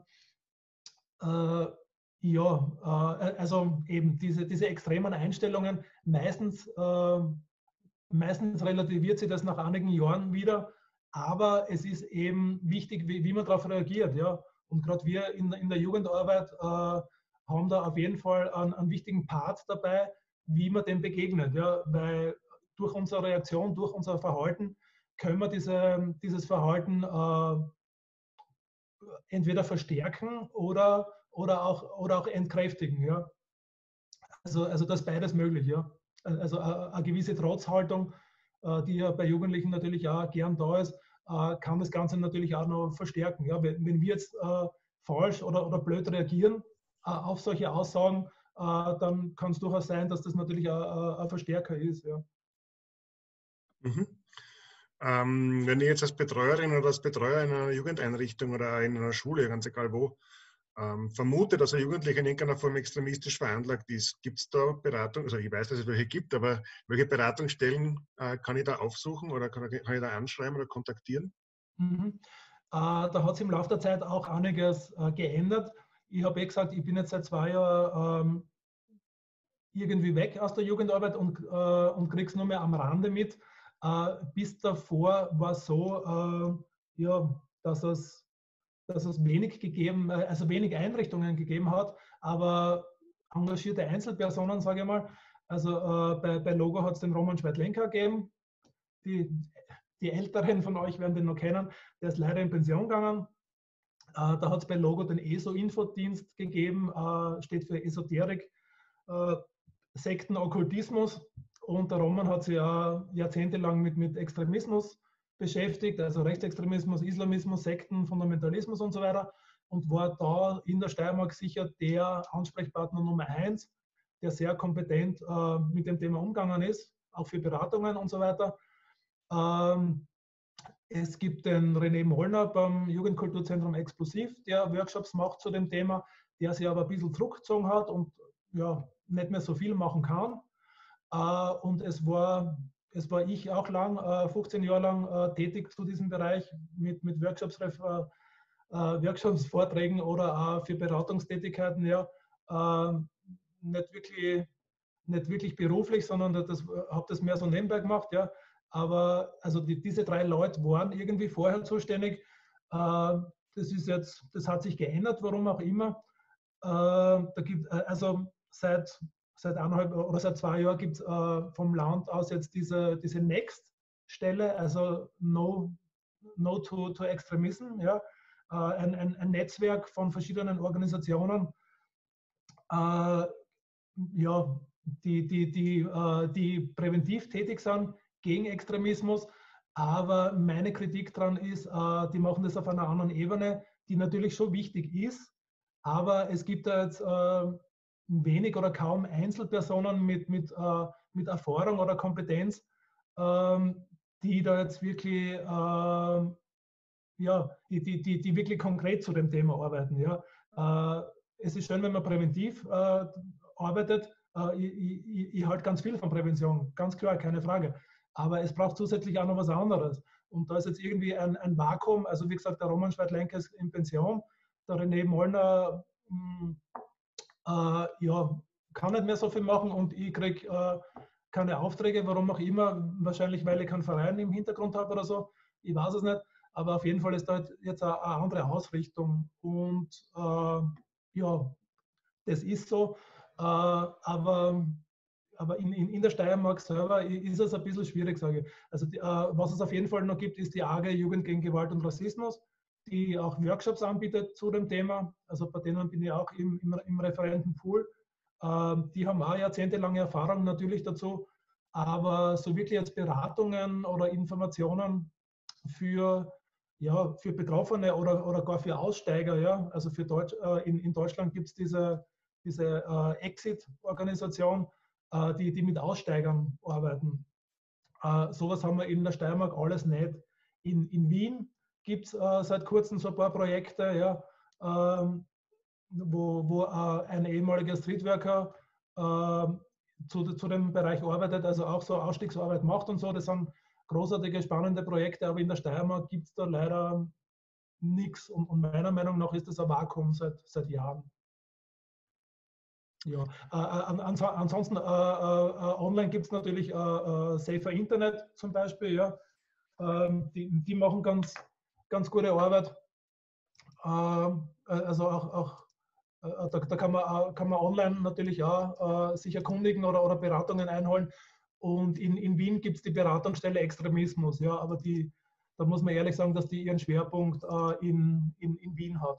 Äh, ja, äh, also eben diese, diese extremen Einstellungen, meistens, äh, meistens relativiert sich das nach einigen Jahren wieder, aber es ist eben wichtig, wie, wie man darauf reagiert. Ja. Und gerade wir in, in der Jugendarbeit, äh, haben da auf jeden Fall einen, einen wichtigen Part dabei, wie man dem begegnet. Ja? Weil durch unsere Reaktion, durch unser Verhalten können wir diese, dieses Verhalten äh, entweder verstärken oder, oder, auch, oder auch entkräftigen. Ja? Also, also das ist beides möglich. Ja? Also eine, eine gewisse Trotzhaltung, äh, die ja bei Jugendlichen natürlich auch gern da ist, äh, kann das Ganze natürlich auch noch verstärken. Ja? Wenn, wenn wir jetzt äh, falsch oder, oder blöd reagieren äh, auf solche Aussagen, äh, dann kann es durchaus sein, dass das natürlich ein, ein Verstärker ist. Ja. Mhm. Ähm, wenn ich jetzt als Betreuerin oder als Betreuer in einer Jugendeinrichtung oder in einer Schule, ganz egal wo, ähm, vermute, dass ein Jugendlicher in irgendeiner Form extremistisch veranlagt ist, gibt es da Beratung, also ich weiß, dass es welche gibt, aber welche Beratungsstellen äh, kann ich da aufsuchen oder kann, kann ich da anschreiben oder kontaktieren? Mhm. Äh, da hat sich im Laufe der Zeit auch einiges äh, geändert. Ich habe eh gesagt, ich bin jetzt seit zwei Jahren ähm, irgendwie weg aus der Jugendarbeit und, äh, und kriege es nur mehr am Rande mit. Äh, bis davor war es so, äh, ja, dass es, dass es wenig gegeben, äh, also wenig Einrichtungen gegeben hat, aber engagierte Einzelpersonen, sage ich mal. Also äh, bei, bei Logo hat es den Roman Schweidlenka gegeben. Die, die Älteren von euch werden den noch kennen. Der ist leider in Pension gegangen. Äh, da hat es bei Logo den E S O-Infodienst gegeben, äh, steht für Esoterik, äh, Sekten, Okkultismus. Und der Roman hat sich ja jahrzehntelang mit, mit Extremismus beschäftigt, also Rechtsextremismus, Islamismus, Sekten, Fundamentalismus und so weiter. Und war da in der Steiermark sicher der Ansprechpartner Nummer eins, der sehr kompetent äh, mit dem Thema umgegangen ist, auch für Beratungen und so weiter. Ähm, es gibt den René Mollner beim Jugendkulturzentrum Explosiv, der Workshops macht zu dem Thema, der sich aber ein bisschen zurückgezogen hat und ja, nicht mehr so viel machen kann. Äh, und es war, es war ich auch lang, äh, fünfzehn Jahre lang äh, tätig zu diesem Bereich mit, mit Workshops, äh, Workshops, Vorträgen oder auch für Beratungstätigkeiten. Ja, äh, nicht wirklich nicht wirklich beruflich, sondern das, habe das mehr so nebenbei gemacht. Ja. Aber also die, diese drei Leute waren irgendwie vorher zuständig. Äh, das ist jetzt, das hat sich geändert, warum auch immer. Äh, da gibt, also seit, seit eineinhalb oder seit zwei Jahren gibt es äh, vom Land aus jetzt diese, diese Next-Stelle, also No, no to, to Extremism, ja. Äh, ein, ein, ein Netzwerk von verschiedenen Organisationen, äh, ja, die, die, die, äh, die präventiv tätig sind gegen Extremismus. Aber meine Kritik daran ist, äh, die machen das auf einer anderen Ebene, die natürlich schon wichtig ist. Aber es gibt da jetzt äh, wenig oder kaum Einzelpersonen mit, mit, äh, mit Erfahrung oder Kompetenz, ähm, die da jetzt wirklich, äh, ja, die, die, die, die wirklich konkret zu dem Thema arbeiten. Ja. Äh, es ist schön, wenn man präventiv äh, arbeitet. Äh, ich, ich, ich halte ganz viel von Prävention, ganz klar, keine Frage. Aber es braucht zusätzlich auch noch was anderes. Und da ist jetzt irgendwie ein, ein Vakuum. Also wie gesagt, der Roman Schweidlenka ist in Pension, der René Mollner mh, äh, ja, kann nicht mehr so viel machen und ich kriege äh, keine Aufträge, warum auch immer. Wahrscheinlich, weil ich keinen Verein im Hintergrund habe oder so. Ich weiß es nicht. Aber auf jeden Fall ist da jetzt eine, eine andere Ausrichtung. Und äh, ja, das ist so. Äh, aber aber in, in, in der Steiermark selber ist es ein bisschen schwierig, sage ich. Also die, äh, was es auf jeden Fall noch gibt, ist die A G Jugend gegen Gewalt und Rassismus, die auch Workshops anbietet zu dem Thema. Also bei denen bin ich auch im, im, im Referentenpool. Ähm, die haben auch jahrzehntelange Erfahrung natürlich dazu. Aber so wirklich jetzt Beratungen oder Informationen für, ja, für Betroffene oder, oder gar für Aussteiger, ja, also für Deutsch, äh, in, in Deutschland gibt es diese, diese äh, Exit-Organisation, äh, die, die mit Aussteigern arbeiten. Äh, sowas haben wir in der Steiermark alles nicht. In, in Wien gibt es äh, seit kurzem so ein paar Projekte, ja, ähm, wo, wo äh, ein ehemaliger Streetworker äh, zu, zu dem Bereich arbeitet, also auch so Ausstiegsarbeit macht und so. Das sind großartige, spannende Projekte, aber in der Steiermark gibt es da leider nichts. Und, und meiner Meinung nach ist das ein Vakuum seit, seit Jahren. Ja, äh, ans ansonsten äh, äh, online gibt es natürlich äh, äh, Safer Internet zum Beispiel, ja. Ähm, die, die machen ganz, ganz gute Arbeit. Ähm, also auch, auch da, da kann, man, kann man online natürlich auch sich erkundigen oder, oder Beratungen einholen. Und in, in Wien gibt es die Beratungsstelle Extremismus, ja, aber die, da muss man ehrlich sagen, dass die ihren Schwerpunkt in, in, in Wien hat.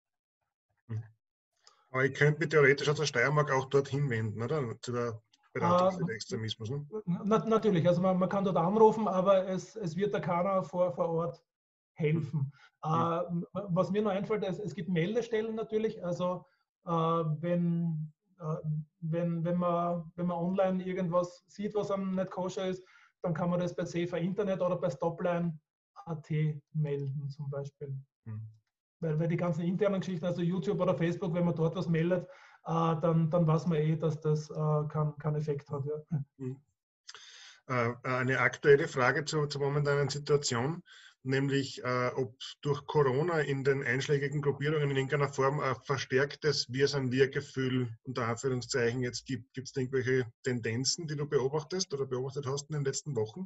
Aber ich könnte mich theoretisch aus der Steiermark auch dorthin wenden, oder? Zu der Beratungsstelle Äh, Extremismus. Ne? na, natürlich, also man, man kann dort anrufen, aber es, es wird da keiner vor, vor Ort helfen. Mhm. Äh, was mir noch einfällt, es, es gibt Meldestellen natürlich, also äh, wenn, äh, wenn, wenn, man, wenn man online irgendwas sieht, was einem nicht koscher ist, dann kann man das bei Safer Internet oder bei Stopline Punkt A T melden zum Beispiel. Mhm. Weil, weil die ganzen internen Geschichten, also YouTube oder Facebook, wenn man dort was meldet, äh, dann, dann weiß man eh, dass das äh, keinen kein Effekt hat. Ja. Mhm. Äh, eine aktuelle Frage zur, zur momentanen Situation, nämlich äh, ob durch Corona in den einschlägigen Gruppierungen in irgendeiner Form ein verstärktes Wir-sind-wir-Gefühl unter Anführungszeichen jetzt gibt. Gibt es irgendwelche Tendenzen, die du beobachtest oder beobachtet hast in den letzten Wochen?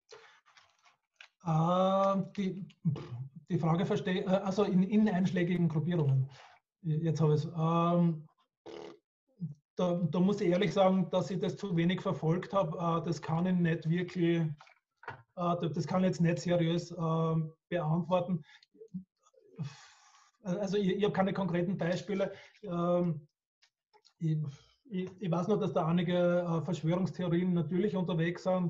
Äh, die, die Frage verstehe, also in, in einschlägigen Gruppierungen. Jetzt habe ich es. Ähm, da, da muss ich ehrlich sagen, dass ich das zu wenig verfolgt habe. Äh, das kann ich nicht wirklich, äh, das kann ich jetzt nicht seriös äh, beantworten. Also ich, ich habe keine konkreten Beispiele. Ähm, ich, ich, ich weiß nur, dass da einige äh, Verschwörungstheorien natürlich unterwegs sind,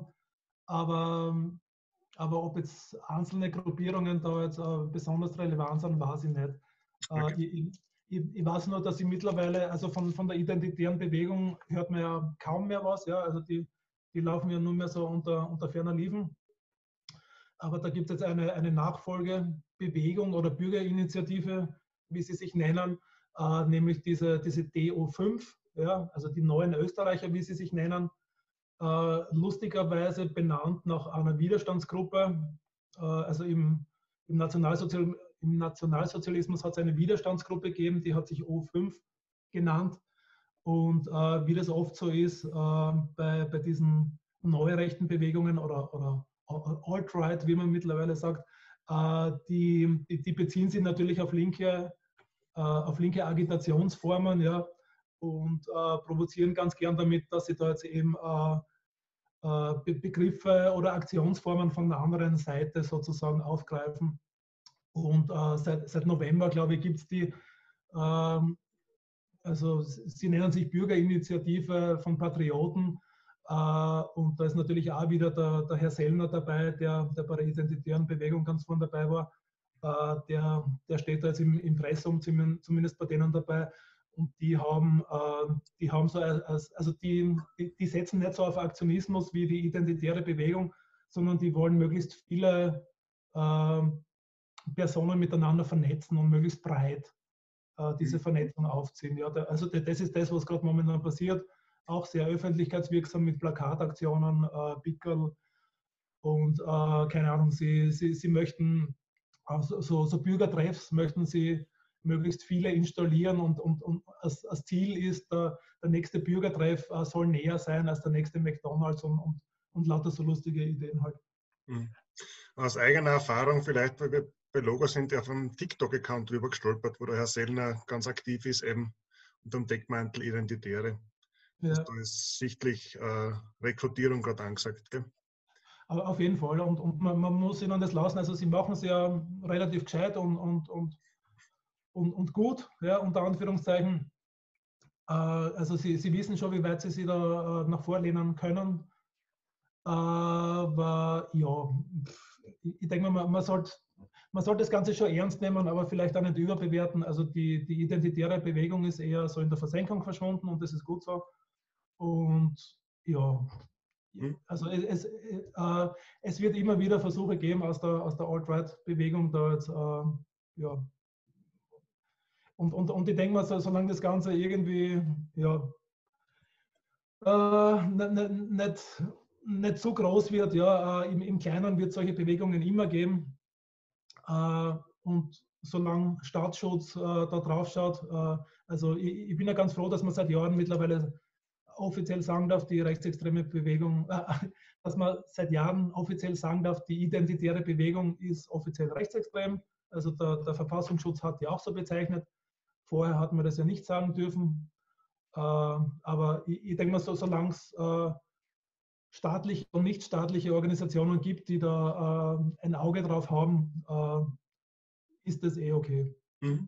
aber Aber ob jetzt einzelne Gruppierungen da jetzt äh, besonders relevant sind, weiß ich nicht. Äh, Okay. ich, ich, ich weiß nur, dass ich mittlerweile, also von, von der identitären Bewegung hört man ja kaum mehr was. Ja? Also die, die laufen ja nur mehr so unter, unter ferner Liefen. Aber da gibt es jetzt eine, eine Nachfolgebewegung oder Bürgerinitiative, wie sie sich nennen, äh, nämlich diese, diese D O fünf, ja? Also die neuen Österreicher, wie sie sich nennen. Äh, lustigerweise benannt nach einer Widerstandsgruppe. Äh, also im, im, Nationalsozial, im Nationalsozialismus hat es eine Widerstandsgruppe gegeben, die hat sich O fünf genannt. Und äh, wie das oft so ist, äh, bei, bei diesen neurechten Bewegungen oder, oder Alt-Right, wie man mittlerweile sagt, äh, die, die, die beziehen sich natürlich auf linke, äh, auf linke Agitationsformen, ja, und äh, provozieren ganz gern damit, dass sie da jetzt eben äh, Be Begriffe oder Aktionsformen von der anderen Seite sozusagen aufgreifen. Und äh, seit, seit November, glaube ich, gibt es die, ähm, also sie nennen sich Bürgerinitiative von Patrioten. Äh, und da ist natürlich auch wieder der, der Herr Sellner dabei, der, der bei der identitären Bewegung ganz vorne dabei war. Äh, der, der steht da jetzt im Impressum zumindest bei denen dabei. Und die haben, äh, die haben so, als, also die, die, die setzen nicht so auf Aktionismus wie die identitäre Bewegung, sondern die wollen möglichst viele äh, Personen miteinander vernetzen und möglichst breit äh, diese Vernetzung aufziehen. Ja, der, also das ist das, was gerade momentan passiert. Auch sehr öffentlichkeitswirksam mit Plakataktionen, äh, Pickel und äh, keine Ahnung, sie, sie, sie möchten also so, so Bürgertreffs möchten sie möglichst viele installieren und, und, und als, als Ziel ist, der, der nächste Bürgertreff äh, soll näher sein als der nächste McDonalds und, und, und lauter so lustige Ideen halt. Aus eigener Erfahrung vielleicht, weil wir bei Logo sind ja auf einem TikTok-Account drüber gestolpert, wo der Herr Sellner ganz aktiv ist, eben unter dem Deckmantel Identitäre. Ja. Also da ist sichtlich äh, Rekrutierung gerade angesagt. Gell? Aber auf jeden Fall. Und, und man, man muss ihnen das lassen. Also sie machen es ja relativ gescheit und, und, und, und, und gut, ja, unter Anführungszeichen. Äh, also sie, sie wissen schon, wie weit sie sich da äh, nach vorlehnen können. Aber ja, ich denke mal, man sollte man sollte das Ganze schon ernst nehmen, aber vielleicht auch nicht überbewerten. Also die, die identitäre Bewegung ist eher so in der Versenkung verschwunden und das ist gut so. Und ja, also es, äh, es wird immer wieder Versuche geben aus der, aus der Alt-Right-Bewegung da jetzt, äh, ja. Und, und, und ich denke mal, so, solange das Ganze irgendwie, ja, äh, nicht, nicht, nicht so groß wird, ja, äh, im, im Kleinen wird es solche Bewegungen immer geben. Äh, und solange Staatsschutz äh, da drauf schaut, äh, also ich, ich bin ja ganz froh, dass man seit Jahren mittlerweile offiziell sagen darf, die rechtsextreme Bewegung, äh, dass man seit Jahren offiziell sagen darf, die identitäre Bewegung ist offiziell rechtsextrem. Also der, der Verfassungsschutz hat die auch so bezeichnet. Vorher hat man das ja nicht sagen dürfen. Äh, aber ich, ich denke mal, so, solange es äh, staatliche und nichtstaatliche Organisationen gibt, die da äh, ein Auge drauf haben, äh, ist das eh okay. Mhm.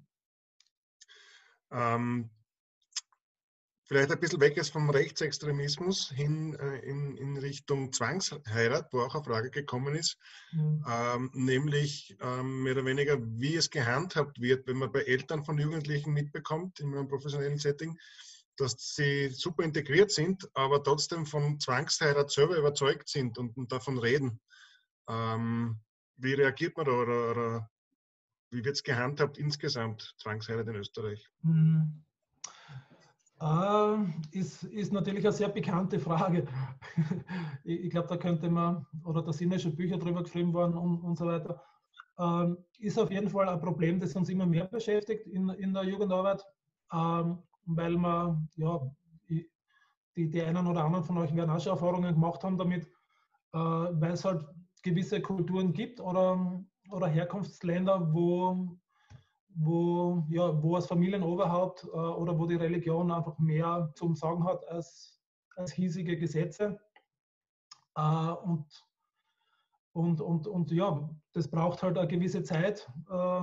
Ähm, vielleicht ein bisschen weg ist vom Rechtsextremismus hin äh, in, in Richtung Zwangsheirat, wo auch eine Frage gekommen ist, Mhm. ähm, nämlich ähm, mehr oder weniger, wie es gehandhabt wird, wenn man bei Eltern von Jugendlichen mitbekommt, in einem professionellen Setting, dass sie super integriert sind, aber trotzdem von Zwangsheirat selber überzeugt sind und, und davon reden. Ähm, wie reagiert man da oder, oder wie wird es gehandhabt insgesamt, Zwangsheirat in Österreich? Mhm. Äh, ist, ist natürlich eine sehr bekannte Frage. ich ich glaube, da könnte man, oder da sind ja schon Bücher drüber geschrieben worden und, und so weiter. Ähm, ist auf jeden Fall ein Problem, das uns immer mehr beschäftigt in, in der Jugendarbeit, ähm, weil man, ja, die, die einen oder anderen von euch werden auch schon Erfahrungen gemacht haben damit, äh, weil es halt gewisse Kulturen gibt oder, oder Herkunftsländer, wo wo, ja, wo das Familienoberhaupt äh, oder wo die Religion einfach mehr zum Sagen hat als, als hiesige Gesetze. Äh, und, und, und, und ja, das braucht halt eine gewisse Zeit, äh,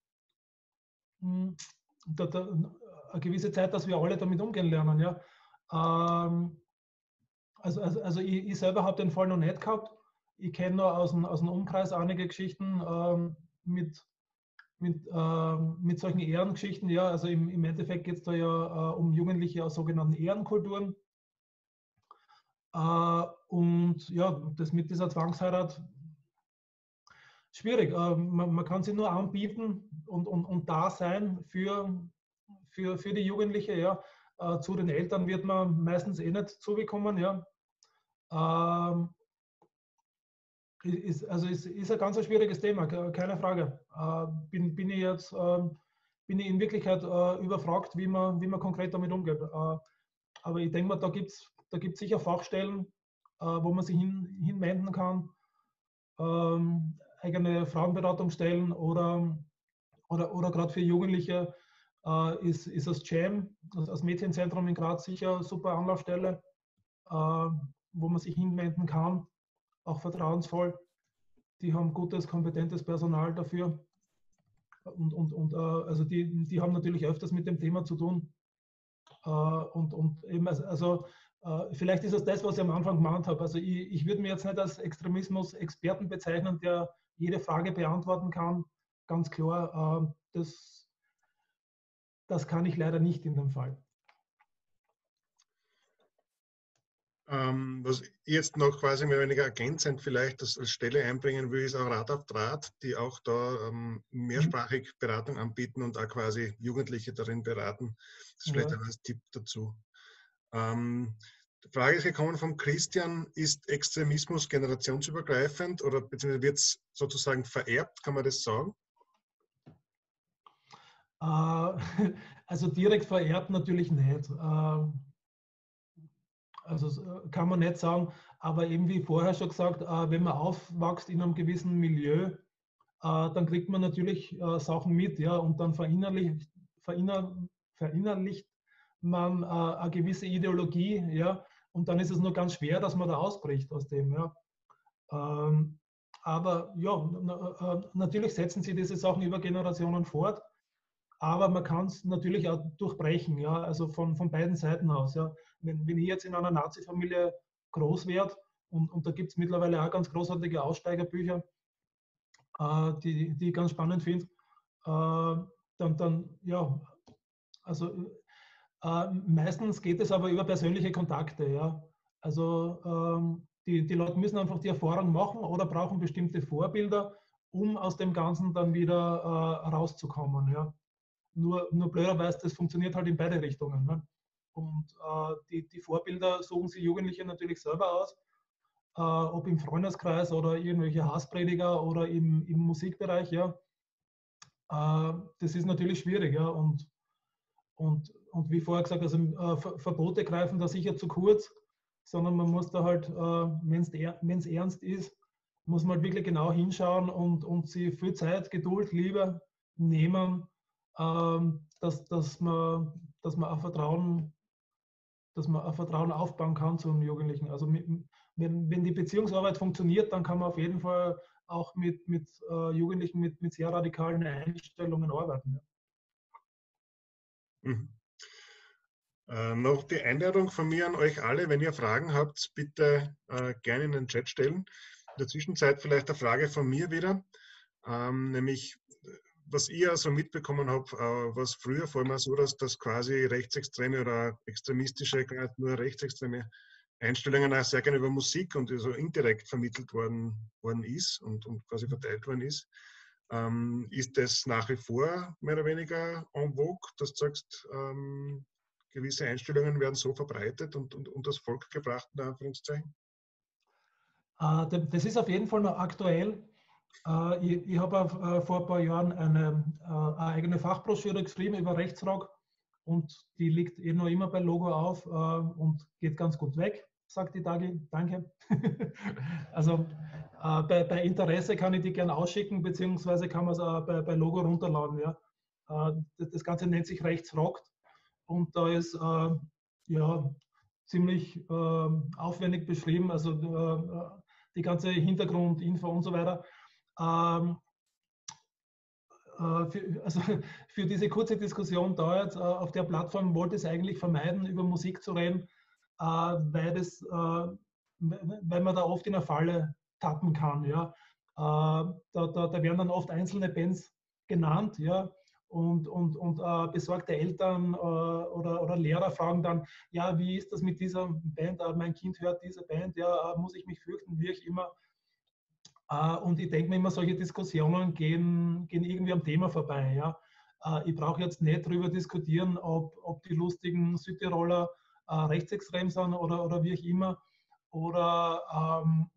da, da, eine gewisse Zeit, dass wir alle damit umgehen lernen. Ja. Ähm, also, also, also ich, ich selber habe den Fall noch nicht gehabt. Ich kenne nur aus dem, aus dem Umkreis einige Geschichten ähm, mit mit, äh, mit solchen Ehrengeschichten, ja, also im, im Endeffekt geht es da ja äh, um Jugendliche aus sogenannten Ehrenkulturen. Äh, und ja, das mit dieser Zwangsheirat, schwierig. Äh, man, man, kann sie nur anbieten und, und, und da sein für, für, für die Jugendliche, ja. Äh, zu den Eltern wird man meistens eh nicht zugekommen, ja. Ähm, Ist, also ist, ist ein ganz ein schwieriges Thema, keine Frage. Äh, bin, bin ich jetzt äh, bin ich in Wirklichkeit äh, überfragt, wie man, wie man konkret damit umgeht. Äh, aber ich denke mal, da gibt es da gibt's sicher Fachstellen, äh, wo man sich hin, hinwenden kann, ähm, eigene Frauenberatungsstellen oder, oder, oder gerade für Jugendliche äh, ist, ist das Jam, das Mädchenzentrum in Graz sicher eine super Anlaufstelle, äh, wo man sich hinwenden kann, auch vertrauensvoll. Die haben gutes, kompetentes Personal dafür. Und, und, und äh, also die, die haben natürlich öfters mit dem Thema zu tun. Äh, und, und eben, also äh, vielleicht ist es das, was ich am Anfang gemeint habe. Also ich, ich würde mich jetzt nicht als Extremismus-Experten bezeichnen, der jede Frage beantworten kann. Ganz klar, äh, das, das kann ich leider nicht in dem Fall. Ähm, was ich jetzt noch quasi mehr oder weniger ergänzend vielleicht das als Stelle einbringen will, ist auch Rat auf Draht, die auch da ähm, mehrsprachig Beratung anbieten und auch quasi Jugendliche darin beraten. Das ist vielleicht Ja. auch als Tipp dazu. Ähm, die Frage ist gekommen von Christian, ist Extremismus generationsübergreifend oder beziehungsweise wird es sozusagen vererbt, kann man das sagen? Äh, also direkt vererbt natürlich nicht. Äh, Also kann man nicht sagen, aber eben wie vorher schon gesagt, wenn man aufwächst in einem gewissen Milieu, dann kriegt man natürlich Sachen mit, ja, und dann verinnerlicht, verinner, verinnerlicht man eine gewisse Ideologie, ja, und dann ist es nur ganz schwer, dass man da ausbricht aus dem, ja. Aber ja, natürlich setzen sie diese Sachen über Generationen fort. Aber man kann es natürlich auch durchbrechen, ja, also von, von beiden Seiten aus. Ja. Wenn, wenn ich jetzt in einer Nazi-Familie groß werde, und, und da gibt es mittlerweile auch ganz großartige Aussteigerbücher, äh, die, die ich ganz spannend finde, äh, dann, dann, ja, also äh, meistens geht es aber über persönliche Kontakte, ja. Also ähm, die, die Leute müssen einfach die Erfahrung machen oder brauchen bestimmte Vorbilder, um aus dem Ganzen dann wieder äh, rauszukommen, ja. Nur, nur blöderweise, das funktioniert halt in beide Richtungen. Ne? Und äh, die, die Vorbilder suchen sich Jugendliche natürlich selber aus, äh, ob im Freundeskreis oder irgendwelche Hassprediger oder im, im Musikbereich. Ja. Äh, das ist natürlich schwierig. Ja. Und, und, und wie vorher gesagt, also äh, Ver Verbote greifen da sicher zu kurz, sondern man muss da halt, äh, wenn es ernst ist, muss man halt wirklich genau hinschauen und, und sie viel Zeit, Geduld, Liebe nehmen, ähm, dass, dass, man, dass man ein Vertrauen, dass man ein Vertrauen aufbauen kann zu einem Jugendlichen. Also wenn, wenn die Beziehungsarbeit funktioniert, dann kann man auf jeden Fall auch mit, mit äh, Jugendlichen mit, mit sehr radikalen Einstellungen arbeiten. Ja. Mhm. Äh, noch die Einladung von mir an euch alle, wenn ihr Fragen habt, bitte äh, gerne in den Chat stellen. In der Zwischenzeit vielleicht eine Frage von mir wieder, ähm, nämlich was ich so mitbekommen habe, äh, was früher vor allem so, dass das quasi rechtsextreme oder extremistische, gar nicht nur rechtsextreme Einstellungen auch sehr gerne über Musik und so indirekt vermittelt worden, worden ist und, und quasi verteilt worden ist. Ähm, ist das nach wie vor mehr oder weniger en vogue, dass du sagst, ähm, gewisse Einstellungen werden so verbreitet und, und, und das Volk gebracht, in Anführungszeichen? Das ist auf jeden Fall noch aktuell. Ich, ich habe vor ein paar Jahren eine, eine eigene Fachbroschüre geschrieben über Rechtsrock und die liegt eh noch immer bei Logo auf und geht ganz gut weg, sagt die Dagi. Danke. Also bei, bei Interesse kann ich die gerne ausschicken, beziehungsweise kann man es auch bei, bei Logo runterladen. Ja. Das Ganze nennt sich Rechtsrock und da ist ja ziemlich äh, aufwendig beschrieben, also äh, die ganze Hintergrundinfo und so weiter. Ähm, äh, für, also für diese kurze Diskussion da jetzt äh, auf der Plattform wollte es eigentlich vermeiden, über Musik zu reden, äh, weil, das, äh, weil man da oft in eine Falle tappen kann. Ja. Äh, da, da, da werden dann oft einzelne Bands genannt, ja, und, und, und äh, besorgte Eltern äh, oder, oder Lehrer fragen dann, ja, wie ist das mit dieser Band? Äh, mein Kind hört diese Band, ja, äh, muss ich mich fürchten, wie ich immer. Äh, und ich denke mir immer, solche Diskussionen gehen, gehen irgendwie am Thema vorbei. Ja. Äh, ich brauche jetzt nicht darüber diskutieren, ob, ob die lustigen Südtiroler äh, rechtsextrem sind oder, oder wie auch immer. Oder, ähm,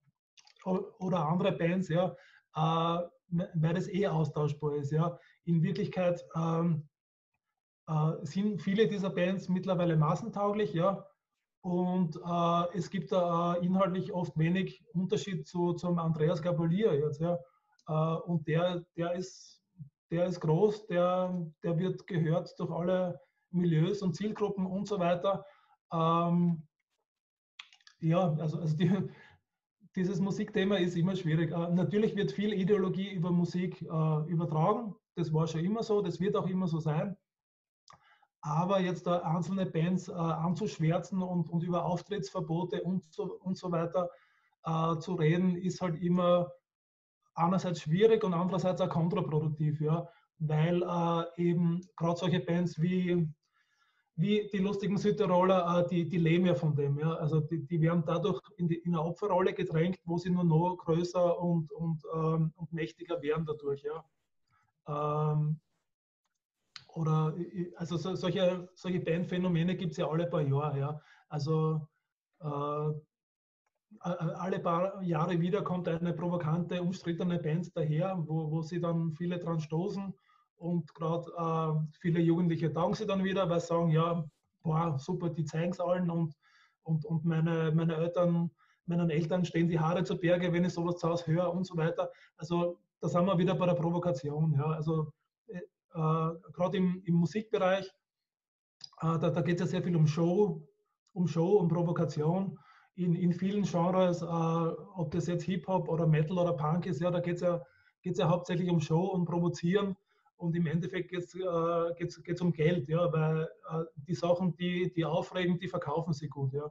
oder andere Bands, ja, äh, weil das eh austauschbar ist. Ja. In Wirklichkeit ähm, äh, sind viele dieser Bands mittlerweile massentauglich, ja, und äh, es gibt da äh, inhaltlich oft wenig Unterschied zu, zum Andreas Gabalier jetzt, ja. Äh, und der, der, ist, der ist groß, der, der wird gehört durch alle Milieus und Zielgruppen und so weiter. Ähm, ja, also, also die, dieses Musikthema ist immer schwierig. Äh, natürlich wird viel Ideologie über Musik äh, übertragen. Das war schon immer so, das wird auch immer so sein. Aber jetzt da einzelne Bands äh, anzuschwärzen und, und über Auftrittsverbote und so, und so weiter äh, zu reden, ist halt immer einerseits schwierig und andererseits auch kontraproduktiv, ja, weil äh, eben gerade solche Bands wie, wie die lustigen Südtiroler, äh, die, die leben ja von dem, ja, also die, die werden dadurch in, die, in eine Opferrolle gedrängt, wo sie nur noch größer und, und, ähm, und mächtiger werden dadurch, ja. Ähm, Oder also so, solche, solche Bandphänomene gibt es ja alle paar Jahre. Ja. Also äh, alle paar Jahre wieder kommt eine provokante, umstrittene Band daher, wo, wo sie dann viele dran stoßen. Und gerade äh, viele Jugendliche taugen sie dann wieder, weil sie sagen, ja, boah, super, die zeigen es allen und, und, und meine, meine Eltern, meinen Eltern stehen die Haare zu Berge, wenn ich sowas zu Hause höre und so weiter. Also da sind wir wieder bei der Provokation. Ja. Also äh, gerade im, im Musikbereich, äh, da, da geht es ja sehr viel um Show, um Show, um Provokation. In, in vielen Genres, äh, ob das jetzt Hip-Hop oder Metal oder Punk ist, ja, da geht es ja, geht's ja hauptsächlich um Show und Provozieren. Und im Endeffekt geht es äh, geht's, geht's um Geld, ja, weil äh, die Sachen, die, die aufregen, die verkaufen sie gut. Ja.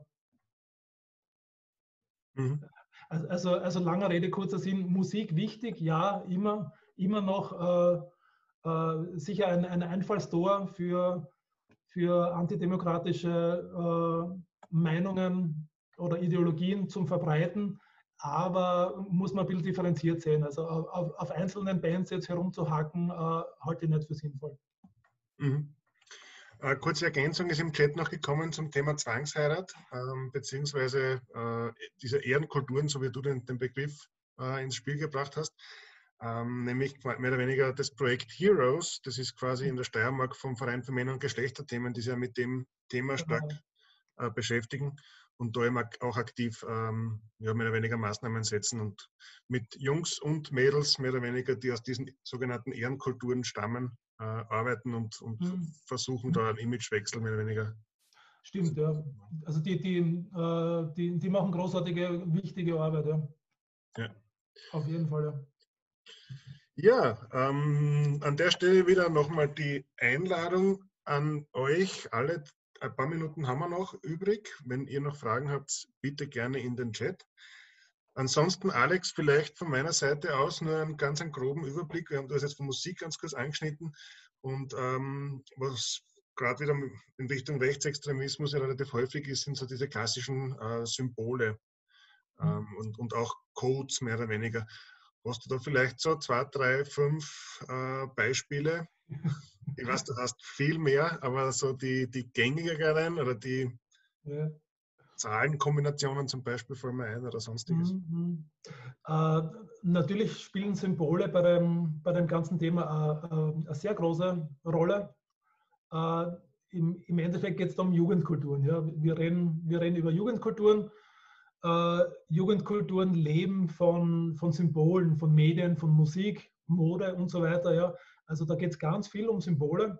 Mhm. Also, also, also langer Rede, kurzer Sinn, Musik wichtig, ja, immer, immer noch äh, äh, sicher ein, ein Einfallstor für, für antidemokratische äh, Meinungen oder Ideologien zum Verbreiten, aber muss man ein bisschen differenziert sehen. Also auf, auf einzelnen Bands jetzt herumzuhacken, äh, halte ich nicht für sinnvoll. Mhm. Äh, kurze Ergänzung ist im Chat noch gekommen zum Thema Zwangsheirat, ähm, beziehungsweise äh, diese Ehrenkulturen, so wie du den, den Begriff äh, ins Spiel gebracht hast. Ähm, nämlich mehr oder weniger das Projekt Heroes, das ist quasi in der Steiermark vom Verein für Männer- und Geschlechterthemen, die sich ja mit dem Thema stark äh, beschäftigen und da eben auch aktiv ähm, ja, mehr oder weniger Maßnahmen setzen und mit Jungs und Mädels mehr oder weniger, die aus diesen sogenannten Ehrenkulturen stammen, äh, arbeiten und, und Mhm. versuchen da einen Imagewechsel mehr oder weniger. Stimmt, ja. Also die, die, äh, die, die machen großartige, wichtige Arbeit, ja. Ja. Auf jeden Fall, ja. Ja, ähm, an der Stelle wieder nochmal die Einladung an euch alle. Ein paar Minuten haben wir noch übrig. Wenn ihr noch Fragen habt, bitte gerne in den Chat. Ansonsten, Alex, vielleicht von meiner Seite aus nur einen ganz einen groben Überblick. Wir haben das jetzt von Musik ganz kurz angeschnitten und ähm, was gerade wieder in Richtung Rechtsextremismus ja relativ häufig ist, sind so diese klassischen äh, Symbole ähm, und, und auch Codes mehr oder weniger. Hast du da vielleicht so zwei, drei, fünf äh, Beispiele? Ich weiß, du hast viel mehr, aber so die, die gängigeren oder die Ja. Zahlenkombinationen zum Beispiel fallen mir ein oder sonstiges. Mhm. Äh, natürlich spielen Symbole bei dem, bei dem ganzen Thema äh, äh, eine sehr große Rolle. Äh, im, Im Endeffekt geht es da um Jugendkulturen. Ja. Wir, reden, wir reden über Jugendkulturen. Äh, Jugendkulturen leben von, von Symbolen, von Medien, von Musik, Mode und so weiter. Ja. Also da geht es ganz viel um Symbole.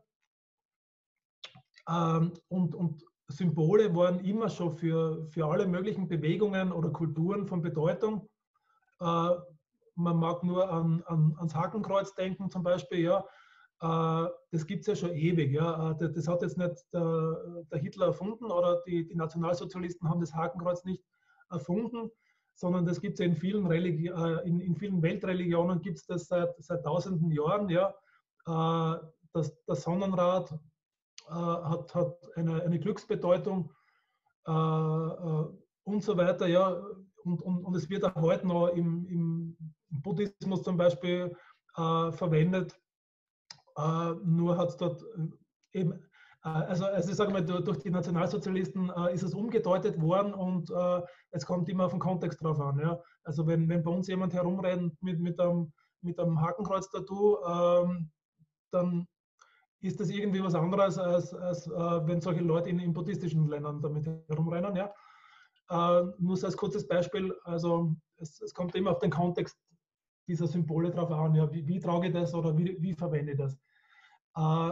Ähm, und, und Symbole waren immer schon für, für alle möglichen Bewegungen oder Kulturen von Bedeutung. Äh, man mag nur an, an, ans Hakenkreuz denken zum Beispiel. Ja. Äh, das gibt es ja schon ewig. Ja. Das, das hat jetzt nicht der, der Hitler erfunden oder die, die Nationalsozialisten haben das Hakenkreuz nicht erfunden, sondern das gibt es ja in vielen, Religi äh, in, in vielen Weltreligionen gibt es das seit, seit tausenden Jahren. Ja. Äh, das, das Sonnenrad äh, hat, hat eine, eine Glücksbedeutung äh, äh, und so weiter. Ja. Und, und, und es wird auch heute noch im, im Buddhismus zum Beispiel äh, verwendet. Äh, nur hat es dort äh, eben, äh, also, also ich sage mal, durch die Nationalsozialisten äh, ist es umgedeutet worden und äh, es kommt immer auf den Kontext drauf an. Ja. Also wenn, wenn bei uns jemand herumrennt mit, mit einem, mit einem Hakenkreuz-Tattoo, ähm, dann ist das irgendwie was anderes, als, als äh, wenn solche Leute in, in buddhistischen Ländern damit herumrennen. Ja. Äh, nur so als kurzes Beispiel, also es, es kommt immer auf den Kontext dieser Symbole drauf an, ja, wie, wie trage ich das oder wie, wie verwende ich das. Äh,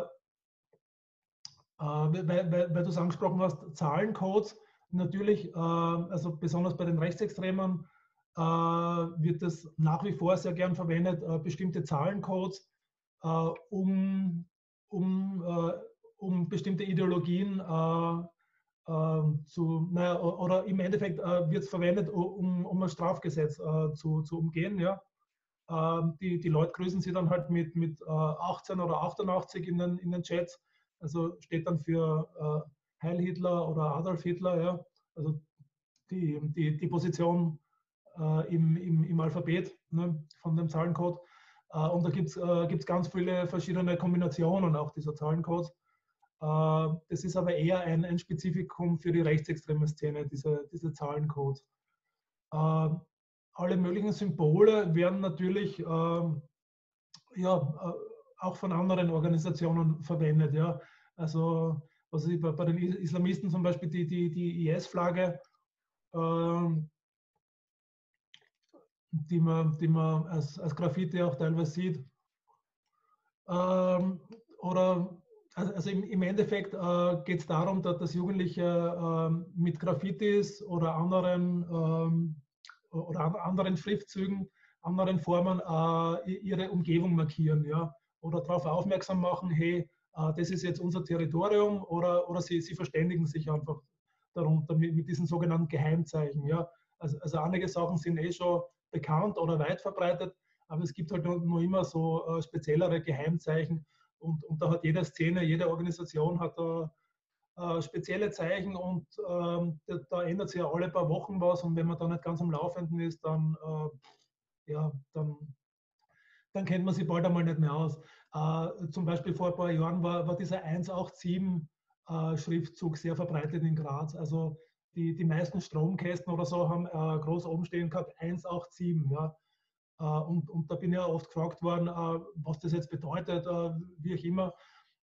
äh, weil, weil, weil du es angesprochen hast, Zahlencodes, natürlich, äh, also besonders bei den Rechtsextremen, äh, wird das nach wie vor sehr gern verwendet, äh, bestimmte Zahlencodes, äh, um, um, äh, um bestimmte Ideologien äh, äh, zu, naja, oder im Endeffekt äh, wird es verwendet, um, um ein Strafgesetz äh, zu, zu umgehen. Ja. Ähm, die, die Leute grüßen sie dann halt mit, mit äh, achtzehn oder achtundachtzig in den, in den Chats. Also steht dann für äh, Heil Hitler oder Adolf Hitler. Ja. Also die, die, die Position äh, im, im, im Alphabet, ne, von dem Zahlencode. Äh, und da gibt es äh, ganz viele verschiedene Kombinationen auch dieser Zahlencodes. Äh, das ist aber eher ein, ein Spezifikum für die rechtsextreme Szene, diese, diese Zahlencodes. Äh, alle möglichen Symbole werden natürlich äh, ja, äh, auch von anderen Organisationen verwendet. Ja. Also was ich, bei, bei den Islamisten zum Beispiel die, die, die I S-Flagge, äh, die man, die man als, als Graffiti auch teilweise sieht. Ähm, oder also im, im Endeffekt äh, geht es darum, dass, dass Jugendliche äh, mit Graffitis oder anderen, ähm, oder anderen Schriftzügen, anderen Formen äh, ihre Umgebung markieren. Ja? Oder darauf aufmerksam machen, hey, äh, das ist jetzt unser Territorium, oder, oder sie, sie verständigen sich einfach darunter mit, mit diesen sogenannten Geheimzeichen. Ja? Also, also einige Sachen sind eh schon bekannt oder weit verbreitet, aber es gibt halt nur immer so äh, speziellere Geheimzeichen, und, und da hat jede Szene, jede Organisation hat da äh, spezielle Zeichen, und ähm, da, da, ändert sich ja alle paar Wochen was, und wenn man da nicht ganz am Laufenden ist, dann, äh, ja, dann, dann kennt man sich bald einmal nicht mehr aus. Äh, zum Beispiel vor ein paar Jahren war, war dieser eins acht sieben äh, Schriftzug sehr verbreitet in Graz. Also die, die meisten Stromkästen oder so haben äh, groß oben stehen gehabt, eins acht sieben. Ja. Uh, und, und da bin ich ja oft gefragt worden, uh, was das jetzt bedeutet, uh, wie auch immer.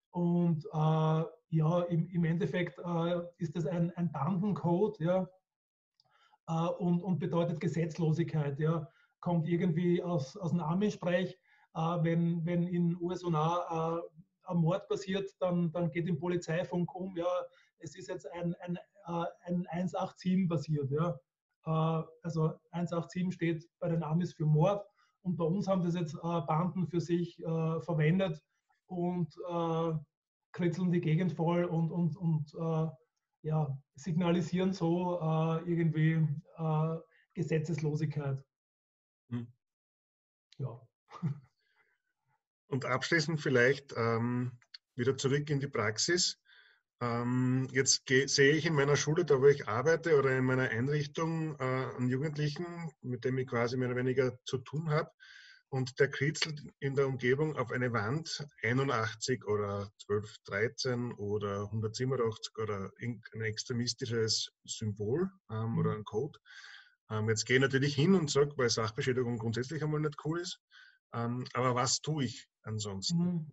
Und äh, ja, im, im Endeffekt äh, ist das ein, ein Bandencode, ja, äh, und, und bedeutet Gesetzlosigkeit. Ja. Kommt irgendwie aus, aus dem Army-Sprech, äh, wenn, wenn in U S A äh, ein Mord passiert, dann, dann geht im Polizeifunk um, ja, es ist jetzt ein, ein, äh, ein eins acht sieben passiert. Ja. Äh, also eins acht sieben steht bei den Amis für Mord und bei uns haben das jetzt äh, Banden für sich äh, verwendet und äh, kritzeln die Gegend voll und, und, und äh, ja, signalisieren so äh, irgendwie äh, Gesetzeslosigkeit. Hm. Ja. Und abschließend vielleicht ähm, wieder zurück in die Praxis. Ähm, jetzt sehe ich in meiner Schule, da wo ich arbeite, oder in meiner Einrichtung äh, einen Jugendlichen, mit dem ich quasi mehr oder weniger zu tun habe. Und der kritzelt in der Umgebung auf eine Wand einundachtzig oder zwölf dreizehn oder hundertsiebenundachtzig oder ein extremistisches Symbol ähm, mhm. oder ein Code. Ähm, jetzt gehe ich natürlich hin und sage, weil Sachbeschädigung grundsätzlich einmal nicht cool ist. Ähm, aber was tue ich ansonsten?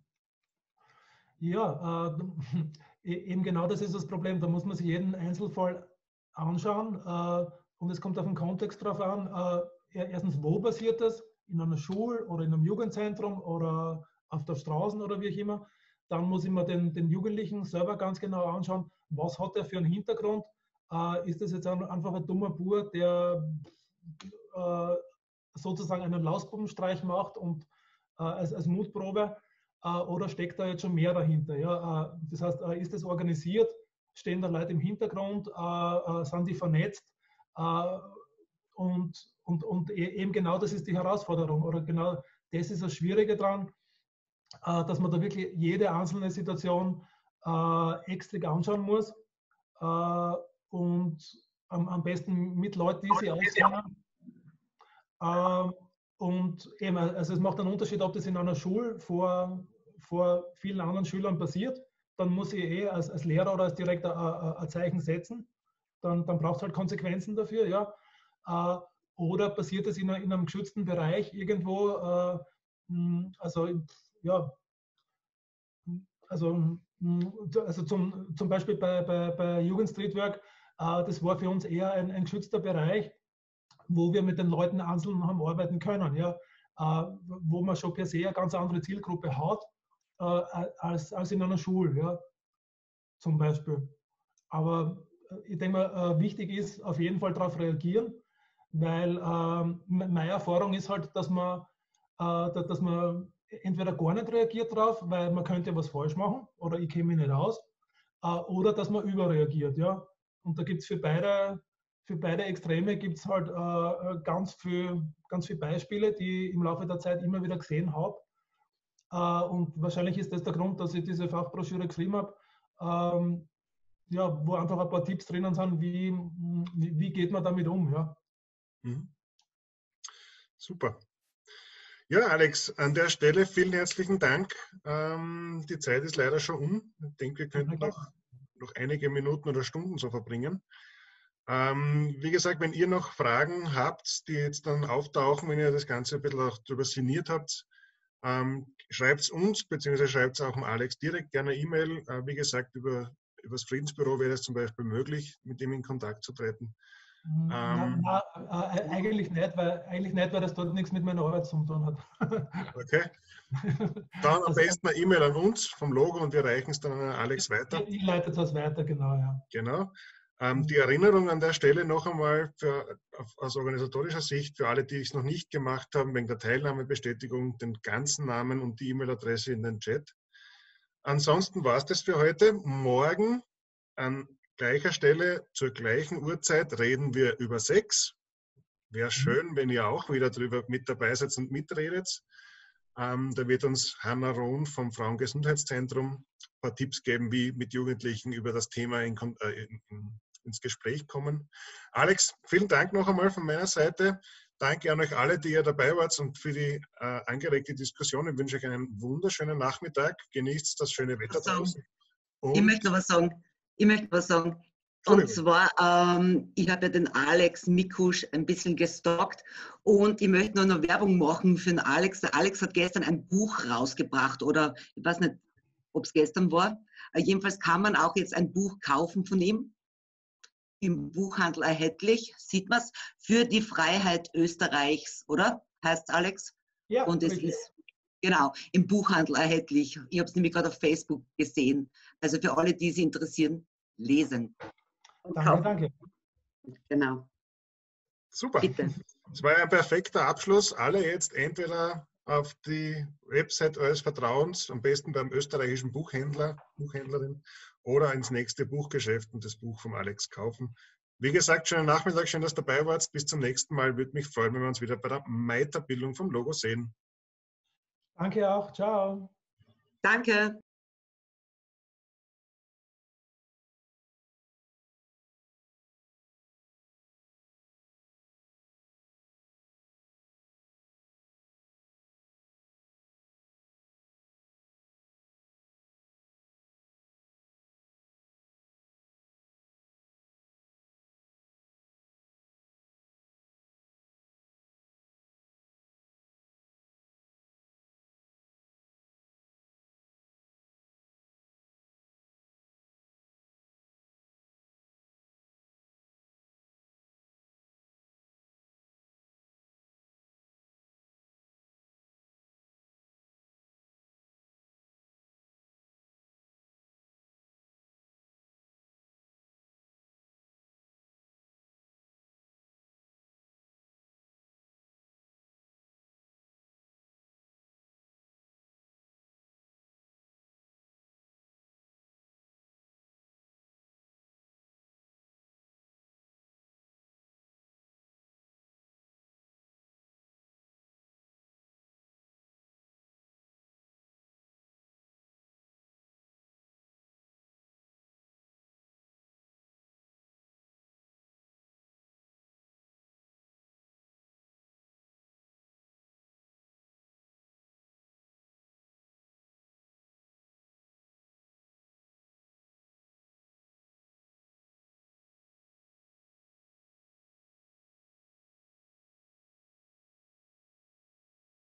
Ja, äh, eben genau das ist das Problem. Da muss man sich jeden Einzelfall anschauen äh, und es kommt auf den Kontext drauf an. Äh, erstens, wo passiert das? In einer Schule oder in einem Jugendzentrum oder auf der Straße oder wie auch immer. Dann muss ich mir den, den Jugendlichen selber ganz genau anschauen, was hat er für einen Hintergrund. Äh, ist das jetzt ein, einfach ein dummer Bub, der äh, sozusagen einen Lausbubenstreich macht und äh, als, als Mutprobe, äh, oder steckt da jetzt schon mehr dahinter? Ja? Äh, das heißt, äh, ist das organisiert? Stehen da Leute im Hintergrund? Äh, äh, sind die vernetzt? Äh, und, und, und eben genau das ist die Herausforderung oder genau das ist das Schwierige dran, äh, dass man da wirklich jede einzelne Situation äh, extra anschauen muss äh, und am, am besten mit Leuten, die sich auskennen. Äh, und eben, also es macht einen Unterschied, ob das in einer Schule vor, vor vielen anderen Schülern passiert, dann muss ich eh als, als Lehrer oder als Direktor ein, ein Zeichen setzen. Dann, dann braucht es halt Konsequenzen dafür, ja. Äh, oder passiert es in, in einem geschützten Bereich irgendwo, äh, also ja, also, also zum, zum Beispiel bei, bei, bei Jugend Streetwork, äh, das war für uns eher ein, ein geschützter Bereich, wo wir mit den Leuten einzeln haben arbeiten können, ja, äh, wo man schon per se eine ganz andere Zielgruppe hat äh, als, als in einer Schule, ja, zum Beispiel. Aber ich denke mal, äh, wichtig ist auf jeden Fall darauf reagieren, weil äh, meine Erfahrung ist halt, dass man, äh, dass man entweder gar nicht reagiert drauf, weil man könnte was falsch machen oder ich kenne mich nicht aus, äh, oder dass man überreagiert, ja. Und da gibt es für beide Für beide Extreme gibt es halt äh, ganz viele ganz viel Beispiele, die ich im Laufe der Zeit immer wieder gesehen habe. Äh, und wahrscheinlich ist das der Grund, dass ich diese Fachbroschüre geschrieben habe, ähm, ja, wo einfach ein paar Tipps drinnen sind, wie, wie, wie geht man damit um. Ja. Mhm. Super. Ja, Alex, an der Stelle vielen herzlichen Dank. Ähm, die Zeit ist leider schon um. Ich denke, wir könnten noch, noch einige Minuten oder Stunden so verbringen. Ähm, wie gesagt, wenn ihr noch Fragen habt, die jetzt dann auftauchen, wenn ihr das Ganze ein bisschen auch darüber sinniert habt, ähm, schreibt es uns, beziehungsweise schreibt es auch dem Alex direkt gerne eine E-Mail. Äh, wie gesagt, über, über das Friedensbüro wäre es zum Beispiel möglich, mit ihm in Kontakt zu treten. Ähm, na, na, äh, eigentlich nicht, weil eigentlich nicht, weil das dort nichts mit meiner Arbeit zu tun hat. Okay. Dann am besten eine E-Mail an uns vom Logo und wir reichen es dann an Alex weiter. Ich, ich leite das weiter, genau, ja. Genau. Ähm, die Erinnerung an der Stelle noch einmal für, aus organisatorischer Sicht für alle, die es noch nicht gemacht haben, wegen der Teilnahmebestätigung, den ganzen Namen und die E-Mail-Adresse in den Chat. Ansonsten war es das für heute. Morgen an gleicher Stelle zur gleichen Uhrzeit reden wir über Sex. Wäre schön, wenn ihr auch wieder drüber mit dabei seid und mitredet. Ähm, da wird uns Hanna Rohn vom Frauengesundheitszentrum ein paar Tipps geben, wie mit Jugendlichen über das Thema in, äh, in, ins Gespräch kommen. Alex, vielen Dank noch einmal von meiner Seite. Danke an euch alle, die ihr dabei wart und für die äh, angeregte Diskussion. Ich wünsche euch einen wunderschönen Nachmittag. Genießt das schöne Wetter draußen. Ich möchte noch was sagen. Ich möchte was sagen. Und zwar, ähm, ich habe ja den Alex Mikusch ein bisschen gestalkt und ich möchte nur noch Werbung machen für den Alex. Der Alex hat gestern ein Buch rausgebracht oder ich weiß nicht, ob es gestern war. Äh, jedenfalls kann man auch jetzt ein Buch kaufen von ihm. Im Buchhandel erhältlich, sieht man es, für die Freiheit Österreichs, oder? Heißt Alex? Ja, und es richtig. ist genau im Buchhandel erhältlich. Ich habe es nämlich gerade auf Facebook gesehen. Also für alle, die sich interessieren, lesen. Und Danke, kaufen. danke. Genau. Super. Bitte. Das war ein perfekter Abschluss. Alle jetzt entweder auf die Website eures Vertrauens, am besten beim österreichischen Buchhändler, Buchhändlerin, oder ins nächste Buchgeschäft und das Buch vom Alex kaufen. Wie gesagt, schönen Nachmittag, schön, dass du dabei warst. Bis zum nächsten Mal. Würde mich freuen, wenn wir uns wieder bei der Weiterbildung vom Logo sehen. Danke auch. Ciao. Danke.